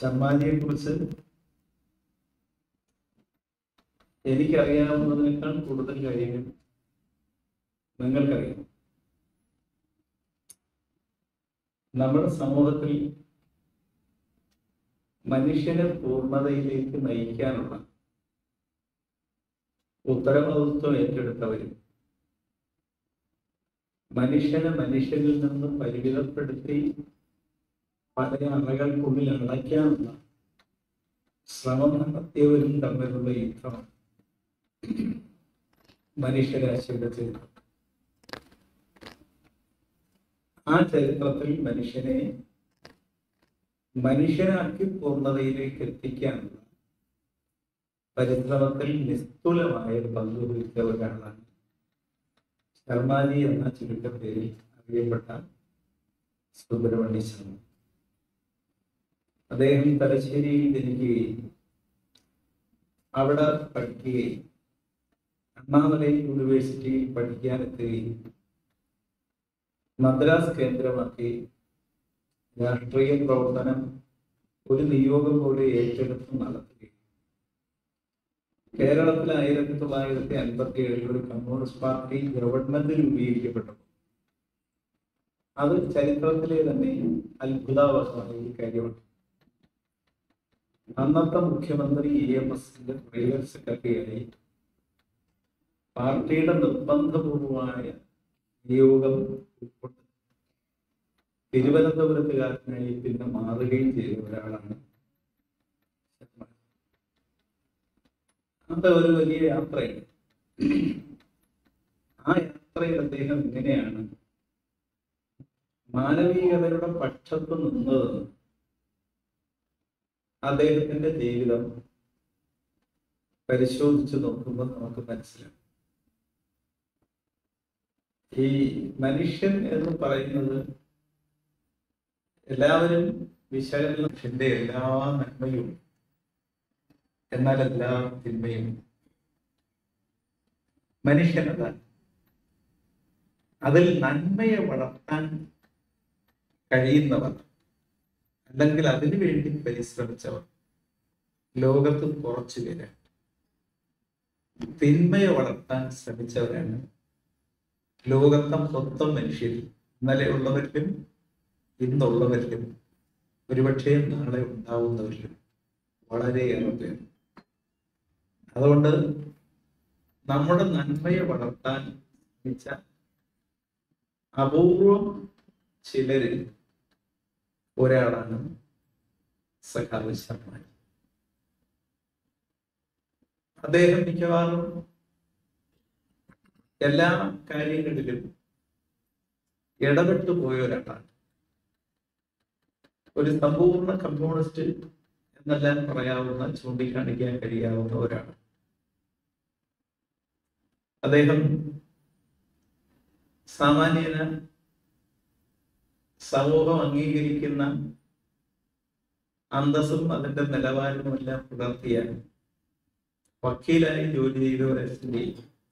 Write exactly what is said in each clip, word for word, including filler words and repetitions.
ശർമാജിയെ കുറിച്ച് എനിക്കറിയാവുന്നതിനേക്കാൾ കൂടുതൽ കാര്യങ്ങൾ നിങ്ങൾക്കറിയാം. നമ്മുടെ സമൂഹത്തിൽ മനുഷ്യനെ പൂർണ്ണതയിലേക്ക് നയിക്കാനുള്ള ഉത്തരവാദിത്വം ഏറ്റെടുത്തവരും മനുഷ്യനെ മനുഷ്യരിൽ നിന്ന് പരിമിതപ്പെടുത്തി പല അറകൾക്കുള്ളിൽ അടയ്ക്കാനുള്ള ശ്രമം നടത്തിയവരും തമ്മിലുള്ള യുദ്ധമാണ് മനുഷ്യരാശിയുടെ ചരിത്രം. ആ ചരിത്രത്തിൽ മനുഷ്യനെ മനുഷ്യനാക്കി പൂർണ്ണതയിലേക്ക് എത്തിക്കാനുള്ള പരിശ്രമത്തിൽ നിസ്തുലമായ പങ്കുവഹിച്ച ഒരാളാണ് ശർമാജി എന്ന ചുരുക്കപ്പേരിൽ അറിയപ്പെട്ട സുബ്രഹ്മണ്യ ശർമ്മ. അദ്ദേഹം തലശ്ശേരിയിൽ ജനിക്കുകയും അവിടെ പഠിക്കുകയും അണ്ണാമലൈ യൂണിവേഴ്സിറ്റിയിൽ പഠിക്കാനെത്തുകയും മദ്രാസ് കേന്ദ്രമാക്കി രാഷ്ട്രീയ പ്രവർത്തനം ഒരു നിയോഗം പോലെ ഏറ്റെടുത്ത് നടത്തുകയും കേരളത്തിൽ ആയിരത്തി തൊള്ളായിരത്തി അൻപത്തി ഏഴിൽ ഒരു കമ്മ്യൂണിസ്റ്റ് പാർട്ടി ഗവൺമെന്റ് രൂപീകരിക്കപ്പെട്ടു. അത് ചരിത്രത്തിലെ തന്നെ അത്ഭുതാവഹമായ ഒരു കാര്യമാണ്. അന്നത്തെ മുഖ്യമന്ത്രി ഇ എം എസിന്റെ പ്രൈവറ്റ് സെക്രട്ടറിയായി പാർട്ടിയുടെ നിർബന്ധപൂർവമായ നിയോഗം ഉൾപ്പെട്ട് തിരുവനന്തപുരത്തുകാരനായി പിന്നെ മാറുകയും ചെയ്ത ഒരാളാണ്. അത് ഒരു വലിയ യാത്രയാണ്. ആ യാത്രയിൽ അദ്ദേഹം എങ്ങനെയാണ് മാനവികതയുടെ പക്ഷത്ത് നിന്നതെന്ന് അദ്ദേഹത്തിന്റെ ജീവിതം പരിശോധിച്ചു നോക്കുമ്പോൾ നമുക്ക് മനസ്സിലാവും. ഈ മനുഷ്യൻ എന്ന് പറയുന്നത് എല്ലാവരും വിശകലനം മനുഷ്യന്റെ എല്ലാ നന്മയും എന്നാൽ എല്ലാ തിന്മയും മനുഷ്യനതാണ്. അതിൽ നന്മയെ വളർത്താൻ കഴിയുന്നവർ അല്ലെങ്കിൽ അതിനു വേണ്ടി പരിശ്രമിച്ചവർ ലോകത്ത് കുറച്ചു പേരാണ്. തിന്മയെ വളർത്താൻ ശ്രമിച്ചവരാണ് ലോകത്തെ മൊത്തം മനുഷ്യരിൽ ഇന്നലെ ഉള്ളവരിലും ഇന്നുള്ളവരിലും ഒരുപക്ഷെ നാളെ ഉണ്ടാവുന്നവരിലും വളരെയേറെ പേർ. അതുകൊണ്ട് നമ്മുടെ നന്മയെ വളർത്താൻ ശ്രമിച്ച അപൂർവം ചിലരിൽ ഒരാളാണ് സഖാവ് ശർമാജി. അദ്ദേഹം മിക്കവാറും എല്ലാ കാര്യങ്ങളിലും ഇടപെട്ടു പോയ ഒരാളാണ്. ഒരു സമ്പൂർണ്ണ കമ്മ്യൂണിസ്റ്റ് എന്നെല്ലാം പറയാവുന്ന, ചൂണ്ടിക്കാണിക്കാൻ കഴിയാവുന്ന ഒരാൾ. അദ്ദേഹം സാമാന്യന സമൂഹം അംഗീകരിക്കുന്ന അന്തസ്സും അതിന്റെ നിലവാരവും എല്ലാം പുലർത്തിയ വക്കീലായി ജോലി ചെയ്ത ഒരച്ഛൻ്റെ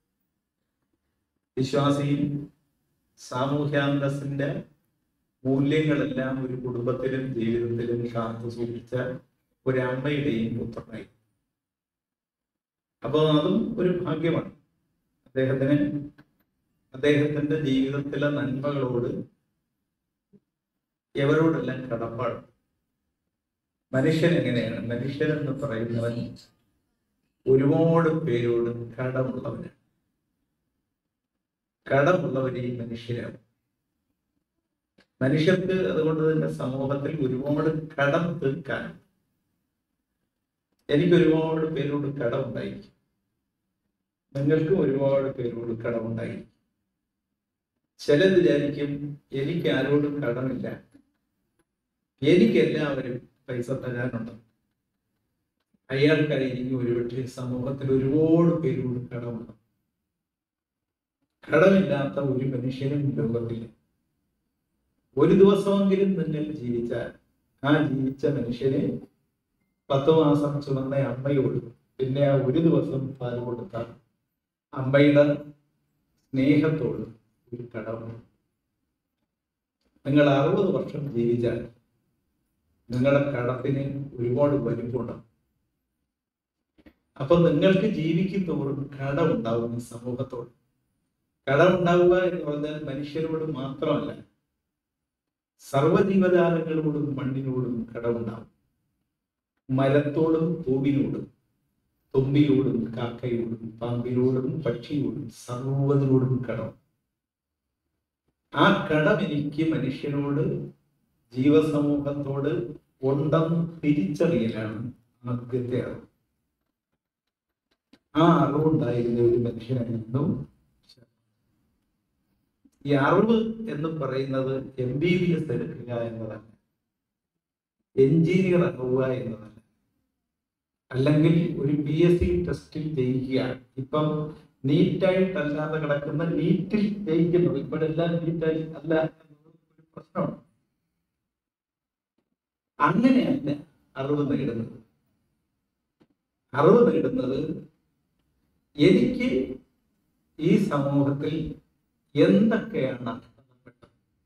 വിശ്വാസിയും സാമൂഹ്യാന്തസ്സിന്റെ മൂല്യങ്ങളെല്ലാം ഒരു കുടുംബത്തിലും ജീവിതത്തിലും കാത്തു സൂക്ഷിച്ച ഒരമ്മയുടെയും പുത്രനായി. അപ്പോൾ അതും ഒരു ഭാഗ്യമാണ്. അദ്ദേഹത്തിന് അദ്ദേഹത്തിന്റെ ജീവിതത്തിലെ നന്മകളോട് എവരോടെല്ലാം കടപ്പാട്. മനുഷ്യൻ എങ്ങനെയാണ്? മനുഷ്യൻ എന്ന് പറയുന്നവൻ ഒരുപാട് പേരോട് കടമുള്ളവനാണ്. കടമുള്ളവരെയും മനുഷ്യരാണ്. മനുഷ്യർക്ക് അതുകൊണ്ട് തന്നെ സമൂഹത്തിൽ ഒരുപാട് കടം തീർക്കാനും. എനിക്ക് ഒരുപാട് പേരോട് കടമുണ്ടായിരിക്കും, നിങ്ങൾക്ക് ഒരുപാട് പേരോട് കടമുണ്ടായിരിക്കും. ചിലത് വിചാരിക്കും എനിക്ക് ആരോടും കടമില്ല, എനിക്ക് എല്ലാവരും പൈസ തരാനുണ്ട്. അയാൾക്കായിരിക്കും ഒരുപക്ഷെ സമൂഹത്തിൽ ഒരുപാട് പേരോട് കടമുണ്ട്. കടമില്ലാത്ത ഒരു മനുഷ്യനും ലോകത്തില്ല. ഒരു ദിവസമെങ്കിലും നിങ്ങൾ ജീവിച്ചാൽ ആ ജീവിച്ച മനുഷ്യനെ പത്തു മാസം ചുമന്ന അമ്മയോട് പിന്നെ ആ ഒരു ദിവസം പാൽ കൊടുത്താൽ അമ്മയുടെ സ്നേഹത്തോട് ഒരു കടമുണ്ട്. നിങ്ങൾ അറുപത് വർഷം ജീവിച്ചാൽ നിങ്ങളുടെ കടത്തിന് ഒരുപാട് വലിപ്പമുണ്ടാവും. അപ്പൊ നിങ്ങൾക്ക് ജീവിക്കുന്തോറും കടമുണ്ടാവും ഈ സമൂഹത്തോട്. കടമുണ്ടാവുക എന്ന് പറഞ്ഞാൽ മനുഷ്യരോട് മാത്രമല്ല, സർവ്വജീവജാലങ്ങളോടും മണ്ണിനോടും കടമുണ്ടാവും. മരത്തോടും പൂവിനോടും തുമ്പിയോടും കാക്കയോടും പാമ്പിനോടും പക്ഷിയോടും സർവ്വതിനോടും കടം. ആ കടം എനിക്ക് മനുഷ്യനോട്, ജീവസമൂഹത്തോട് ഉണ്ടെന്ന് തിരിച്ചറിയലാണ് ആദ്യത്തെ അറിവ്. ആ അറിവുണ്ടായിരുന്ന ഒരു മനുഷ്യനായിരുന്നു. ഈ അറിവ് എന്ന് പറയുന്നത് എം ബി ബി എസ് എടുക്കുക എന്നതല്ല, എഞ്ചിനീയർ ആവുക എന്നതല്ല, അല്ലെങ്കിൽ ഒരു പി എസ് സി ടെസ്റ്റിൽ ജയിക്കുക. ഇപ്പം നീറ്റായിട്ടല്ലാതെ കിടക്കുന്ന നീറ്റിൽ ജയിക്കുന്നത്, ഇപ്പോഴെല്ലാം നീറ്റായി അല്ല എന്നത് ഒരു പ്രശ്നമാണ്. അങ്ങനെയല്ല അറിവ് നേടുന്നത്. അറിവ് നേടുന്നത് എനിക്ക് ഈ സമൂഹത്തിൽ എന്തൊക്കെയാണ് നഷ്ടപ്പെട്ടത്,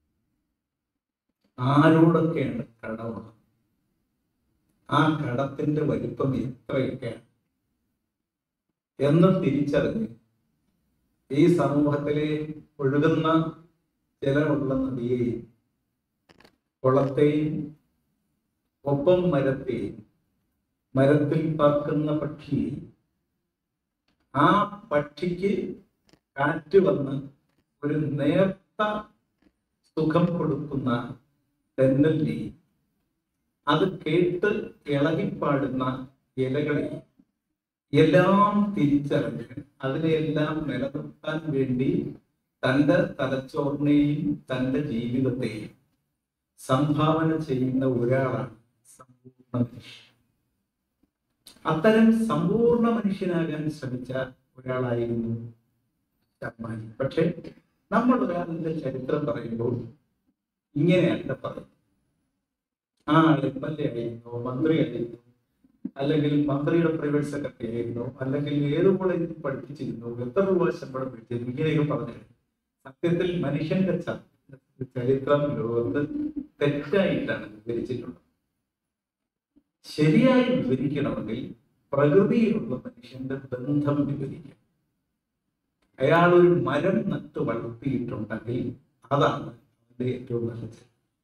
ആരോടൊക്കെയാണ് കടമാണ്, ആ കടത്തിന്റെ വലിപ്പം എത്രയൊക്കെയാണ് എന്ന് തിരിച്ചറിഞ്ഞ് ഈ സമൂഹത്തിലെ ഒഴുകുന്ന ജലമുള്ള നദിയെയും കുളത്തെയും ഒപ്പം മരത്തെയും മരത്തിൽ പറക്കുന്ന പക്ഷിയെയും ആ പക്ഷിക്ക് കാറ്റ് വന്ന് ഒരു നേർത്ത സുഖം കൊടുക്കുന്ന തെന്നലിനെയും അത് കേട്ട് ഇളകിപ്പാടുന്ന ഇലകളെയും എല്ലാം തിരിച്ചറിഞ്ഞ് അതിനെയെല്ലാം നിലനിർത്താൻ വേണ്ടി തൻ്റെ തലച്ചോറിനെയും തൻ്റെ ജീവിതത്തെയും സംഭാവന ചെയ്യുന്ന ഒരാളാണ് സമ്പൂർണ്ണ മനുഷ്യൻ. അത്തരം സമ്പൂർണ്ണ മനുഷ്യനാകാൻ ശ്രമിച്ച ഒരാളായിരുന്നു ശർമാജി. പക്ഷെ നമ്മൾ ഒരാളിന്റെ ചരിത്രം പറയുമ്പോൾ ഇങ്ങനെയല്ല പറയും. ആ എം എൽ എ ആയിരുന്നോ, മന്ത്രി ആയിരുന്നോ, അല്ലെങ്കിൽ മന്ത്രിയുടെ പ്രൈവറ്റ് സെക്രട്ടറി ആയിരുന്നോ, അല്ലെങ്കിൽ ഏത് കോളേജിൽ പഠിപ്പിച്ചിരുന്നോ, എത്ര രൂപ ശമ്പളം പിടിച്ചിരുന്നു, ഇങ്ങനെയൊക്കെ പറഞ്ഞു. സത്യത്തിൽ മനുഷ്യന്റെ ചരിത്രം ലോകത്ത് തെറ്റായിട്ടാണ് വിവരിച്ചിട്ടുള്ളത്. ശരിയായി വിവരിക്കണമെങ്കിൽ പ്രകൃതിയിലുള്ള മനുഷ്യന്റെ ബന്ധം വിവരിക്കണം. അയാൾ ഒരു മരം നട്ട് വളർത്തിയിട്ടുണ്ടെങ്കിൽ അതാണ് അതിന്റെ ഏറ്റവും നല്ലത്.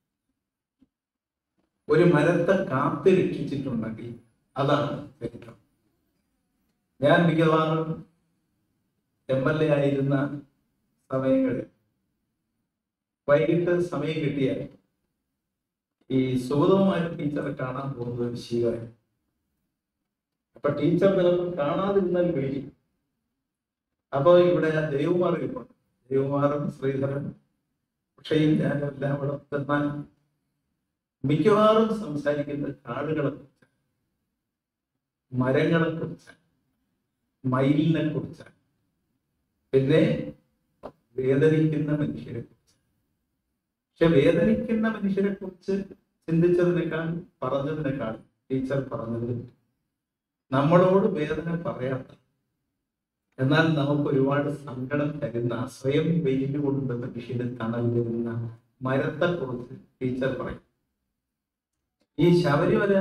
ഒരു മരത്തെ കാത്തു രക്ഷിച്ചിട്ടുണ്ടെങ്കിൽ അതാണ് ചരിത്രം. ഞാൻ മിക്കവാറും എം എൽ എ ആയിരുന്ന സമയങ്ങളിൽ വൈകിട്ട് സമയം കിട്ടിയാൽ ഈ സുഗതമായ ടീച്ചറെ കാണാൻ പോകുന്നത് ഒരു ശീലമായി. അപ്പൊ ടീച്ചർ ചിലപ്പോൾ കാണാതിരുന്നാൽ വിളിക്കും. അപ്പൊ ഇവിടെ ദേവകുമാർ ഇരിപ്പുണ്ട്. ദേവകുമാറും ശ്രീധരൻ പക്ഷേയും ഞാനും എല്ലാം ഇവിടെ ചെന്നാൽ മിക്കവാറും സംസാരിക്കുന്നത് കാടുകളെ കുറിച്ചാണ്, മരങ്ങളെ കുറിച്ചാണ്, മയിലിനെ കുറിച്ചാണ്, പിന്നെ വേദനിക്കുന്ന മനുഷ്യരെ കുറിച്ച്. പക്ഷെ വേദനിക്കുന്ന മനുഷ്യരെ കുറിച്ച് ചിന്തിച്ചതിനേക്കാൾ പറഞ്ഞതിനേക്കാൾ ടീച്ചർ പറഞ്ഞത് നമ്മളോട് വേദന പറയാത്ത, എന്നാൽ നമുക്ക് ഒരുപാട് സങ്കടം തരുന്ന, സ്വയം വെയിൽ കൊണ്ട് മനുഷ്യന് തണൽ തരുന്ന മരത്തെ കുറിച്ച് ടീച്ചർ പറയും. ഈ ശബരിമല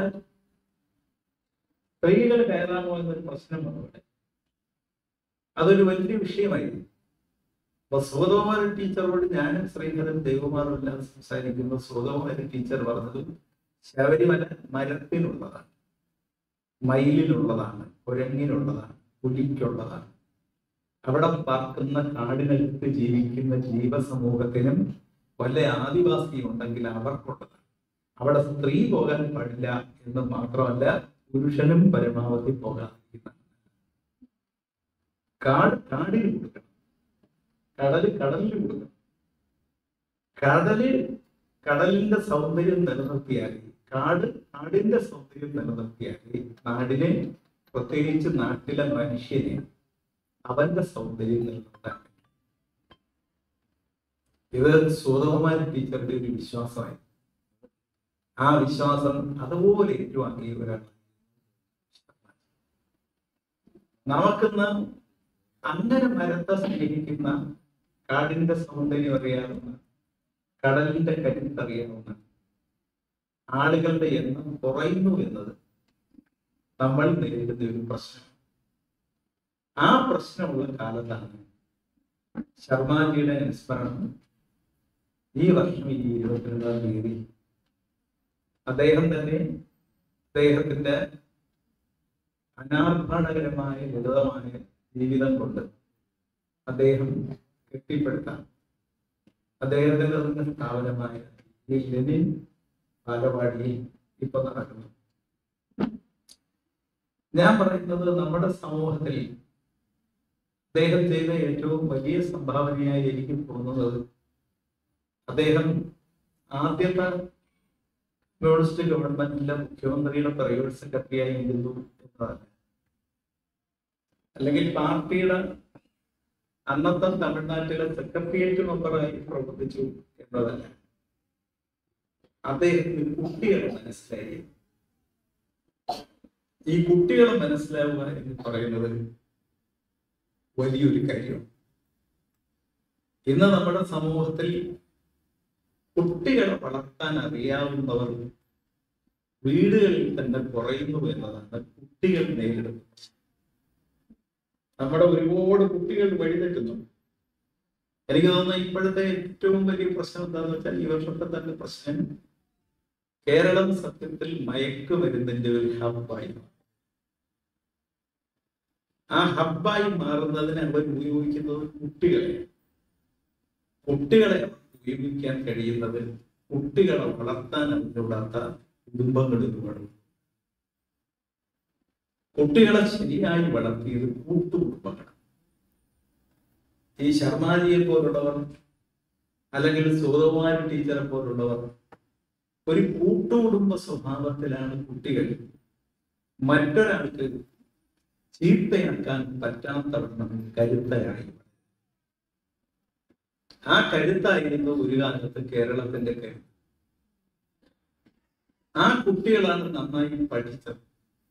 സ്ത്രീകൾ കയറാമോ എന്നൊരു പ്രശ്നം വന്നവിടെ അതൊരു വലിയ വിഷയമായിരുന്നു. അപ്പൊ സുഗതകുമാരി ടീച്ചറോട് ഞാനും ശ്രീധരൻ ദേവകുമാറും എല്ലാം സംസാരിക്കുമ്പോൾ സുഗതകുമാരി ടീച്ചർ പറഞ്ഞത് ശബരിമല മരത്തിനുള്ളതാണ്, മയിലിനുള്ളതാണ്, കുരങ്ങിനുള്ളതാണ്, പുലിക്കുള്ളതാണ്. അവിടെ പാർക്കുന്ന കാടിനകത്ത് ജീവിക്കുന്ന ജീവസമൂഹത്തിനും വല്ല ആദിവാസിയും ഉണ്ടെങ്കിൽ അവർക്കുള്ളതാണ്. അവിടെ സ്ത്രീ പോകാൻ പാടില്ല എന്ന് മാത്രമല്ല, പുരുഷനും പരമാവധി പോകാതിരിക്കുന്ന. കാട് കാടിന് കൊടുക്കണം, കടല് കടലിന് കൊടുക്കണം. കടല് കടലിന്റെ സൗന്ദര്യം നിലനിർത്തിയാൽ, കാട് കാടിന്റെ സൗന്ദര്യം നിലനിർത്തിയാൽ നാടിനെ, പ്രത്യേകിച്ച് നാട്ടിലെ മനുഷ്യനെ അവന്റെ സൗന്ദര്യം നിലനിർത്താൻ പറ്റും. ഇത് സുഗതകുമാരി ടീച്ചറുടെ ഒരു വിശ്വാസമായി. ആ വിശ്വാസം അതുപോലെ ഏറ്റുവാങ്ങിയ ഒരാൾ. നമുക്കിന്ന് അങ്ങനെ മരത്തെ സ്നേഹിക്കുന്ന, കാടിന്റെ സൗന്ദര്യം അറിയാവുന്ന, കടലിന്റെ കരുത്തറിയാവുന്ന ആളുകളുടെ എണ്ണം കുറയുന്നു എന്നത് നമ്മൾ നേരിടുന്ന ഒരു പ്രശ്നം. ആ പ്രശ്നമുള്ള കാലത്താണ് ശർമാജിയുടെ അനുസ്മരണം ഈ വർഷം ഈ ഇരുപത്തിരണ്ടാം തീയതി അദ്ദേഹം തന്നെ അദ്ദേഹത്തിന്റെ അനാർഭണകരമായ ലളിതമായ ജീവിതം കൊണ്ട് അദ്ദേഹം കെട്ടിപ്പടുത്താൻ അദ്ദേഹത്തിന്റെ തന്നെ സ്ഥാപനമായ ഈ ലെനിൻ ബാലവാടിയിൽ ഇപ്പൊ നടക്കുന്നു. ഞാൻ പറയുന്നത് നമ്മുടെ സമൂഹത്തിൽ അദ്ദേഹം ചെയ്ത ഏറ്റവും വലിയ സംഭാവനയായി എനിക്ക് തോന്നുന്നത് അദ്ദേഹം ആദ്യത്തെ കമ്മ്യൂണിസ്റ്റ് ഗവൺമെന്റിലെ മുഖ്യമന്ത്രിയുടെ പ്രൈവറ്റ് സെക്രട്ടറിയായി ഇരുന്നു എന്നതല്ല, അല്ലെങ്കിൽ പാർട്ടിയുടെ അന്നത്തെ തമിഴ്നാട്ടിലെ സെക്രട്ടേറിയറ്റ് മെമ്പറായി പ്രവർത്തിച്ചു എന്നതല്ല. അദ്ദേഹത്തിന് കുട്ടികളെ മനസ്സിലായി. ഈ കുട്ടികളെ മനസ്സിലാവുക എന്ന് പറയുന്നത് വലിയൊരു കാര്യമാണ്. ഇന്ന് നമ്മുടെ സമൂഹത്തിൽ കുട്ടികളെ വളർത്താൻ അറിയാവുന്നവർ വീടുകളിൽ തന്നെ കുറയുന്നു എന്നതാണ് കുട്ടികൾ നേരിടുന്നത്. നമ്മുടെ ഒരുപാട് കുട്ടികൾ വഴിതെറ്റുന്നു. എനിക്ക് തോന്നുന്നു ഇപ്പോഴത്തെ ഏറ്റവും വലിയ പ്രശ്നം എന്താണെന്ന് വെച്ചാൽ ഈ വർഷത്തെ തന്നെ പ്രശ്നം കേരളം സത്യത്തിൽ മയക്കുമരുന്നിന്റെ ഒരു ഹബ്ബായി. ആ ഹബ്ബായി മാറുന്നതിന് അവർ ഉപയോഗിക്കുന്നത് കുട്ടികളെ കുട്ടികളെ ഉപയോഗിക്കാൻ കഴിയുന്നത് കുട്ടികളെ വളർത്താൻ അറിഞ്ഞുകൂടാത്ത കുടുംബങ്ങളിലൂടെ. കുട്ടികളെ ശരിയായി വളർത്തിയത് കൂട്ടുകുടുംബങ്ങൾ. ഈ ശർമാജിയെ പോലുള്ളവർ അല്ലെങ്കിൽ സുഗതകുമാരി ടീച്ചറെ പോലുള്ളവർ ഒരു കൂട്ടുകുടുംബ സ്വഭാവത്തിലാണ് കുട്ടികൾ മറ്റൊരാൾക്ക് ചീത്തയാക്കാൻ പറ്റാത്തവണ്ണം കരുത്തരായി. ആ കരുത്തായിരുന്നു ഒരു കാലത്ത് കേരളത്തിന്റെ കരുത്ത്. ആ കുട്ടികളാണ് നന്നായി പഠിച്ചത്.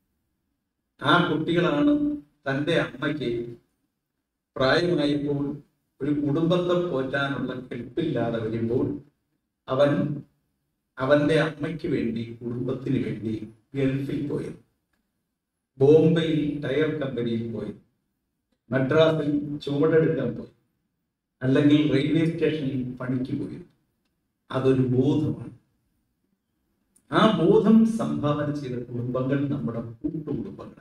ആ കുട്ടികളാണ് തൻ്റെ അമ്മയ്ക്ക് പ്രായമായപ്പോൾ ഒരു കുടുംബത്തെ പോറ്റാനുള്ള കെൽപ്പില്ലാതെ വരുമ്പോൾ അവൻ അവന്റെ അമ്മയ്ക്ക് വേണ്ടി കുടുംബത്തിന് വേണ്ടി ഗൾഫിൽ പോയി, ബോംബെയിൽ ടയർ കമ്പനിയിൽ പോയി, മദ്രാസിൽ ചുവടെടുക്കാൻ പോയി, അല്ലെങ്കിൽ റെയിൽവേ സ്റ്റേഷനിൽ പണിക്ക് പോയി. അതൊരു ബോധമാണ്. ആ ബോധം സംഭാവന ചെയ്ത കുടുംബങ്ങൾ നമ്മുടെ കൂട്ടുകുടുംബങ്ങളാണ്.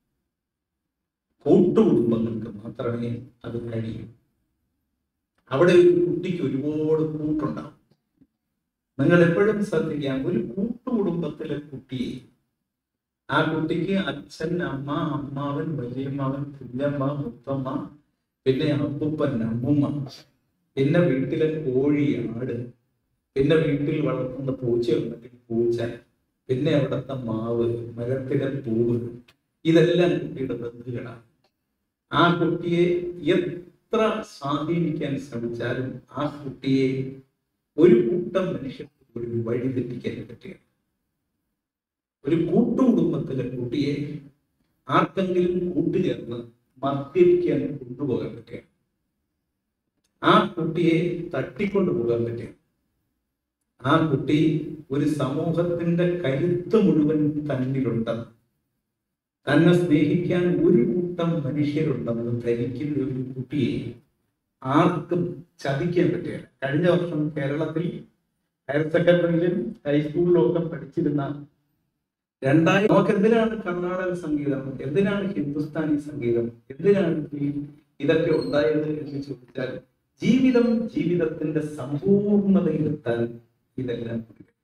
കൂട്ടുകുടുംബങ്ങൾക്ക് മാത്രമേ അത് കഴിയൂ. അവിടെ ഒരു കുട്ടിക്ക് ഒരുപാട് കൂട്ടുണ്ടാവും. നിങ്ങൾ എപ്പോഴും ശ്രദ്ധിക്കാം, ഒരു കൂട്ടുകുടുംബത്തിലെ കുട്ടിയെ ആ കുട്ടിക്ക് അച്ഛൻ, അമ്മ, അമ്മാവൻ, വലിയമ്മാവൻ, കുഞ്ഞമ്മ, മുത്തമ്മ, പിന്നെ അപ്പൂപ്പൻ, അമ്മൂമ്മ, പിന്നെ വീട്ടിലെ കോഴി, ആട്, പിന്നെ വീട്ടിൽ വളർത്തുന്ന പൂച്ചയുണ്ടെങ്കിൽ പൂച്ച, പിന്നെ അവിടുത്തെ മാവ്, മരത്തിലെ പൂവ്, ഇതെല്ലാം കുട്ടിയുടെ ബന്ധുക്കളാണ്. ആ കുട്ടിയെ എത്ര സ്വാധീനിക്കാൻ ശ്രമിച്ചാലും ആ കുട്ടിയെ ഒരു കൂട്ടം മനുഷ്യർക്ക് ഒരു വഴി തെറ്റിക്കാൻ പറ്റുകയാണ്. ഒരു കൂട്ടുകുടുംബത്തിലെ കുട്ടിയെ ആർക്കെങ്കിലും കൂട്ടുചേർന്ന് മദ്യപിക്കാൻ കൊണ്ടുപോകാൻ പറ്റുകയാണ്. ആ കുട്ടിയെ തട്ടിക്കൊണ്ടുപോകാൻ പറ്റുകയാണ്. ആ കുട്ടി ഒരു സമൂഹത്തിന്റെ കരുത്ത് മുഴുവൻ തന്നിലുണ്ടെന്ന്, തന്നെ സ്നേഹിക്കാൻ ഒരു കൂട്ടം മനുഷ്യരുണ്ടെന്ന് ധരിക്കുന്ന ഒരു കുട്ടിയെ ആർക്കും ചതിക്കാൻ പറ്റുകയില്ല. കഴിഞ്ഞ വർഷം കേരളത്തിൽ ഹയർ സെക്കൻഡറിയിലും ഹൈസ്കൂളിലും ഒക്കെ പഠിച്ചിരുന്ന രണ്ടായിരം നമുക്ക് എന്തിനാണ് കർണാടക സംഗീതം, എന്തിനാണ് ഹിന്ദുസ്ഥാനി സംഗീതം, എന്തിനാണ് ഇതൊക്കെ ഉണ്ടായത് എന്ന് ചോദിച്ചാൽ ജീവിതം ജീവിതത്തിന്റെ സമ്പൂർണതയിലെത്താൻ ഇതെല്ലാം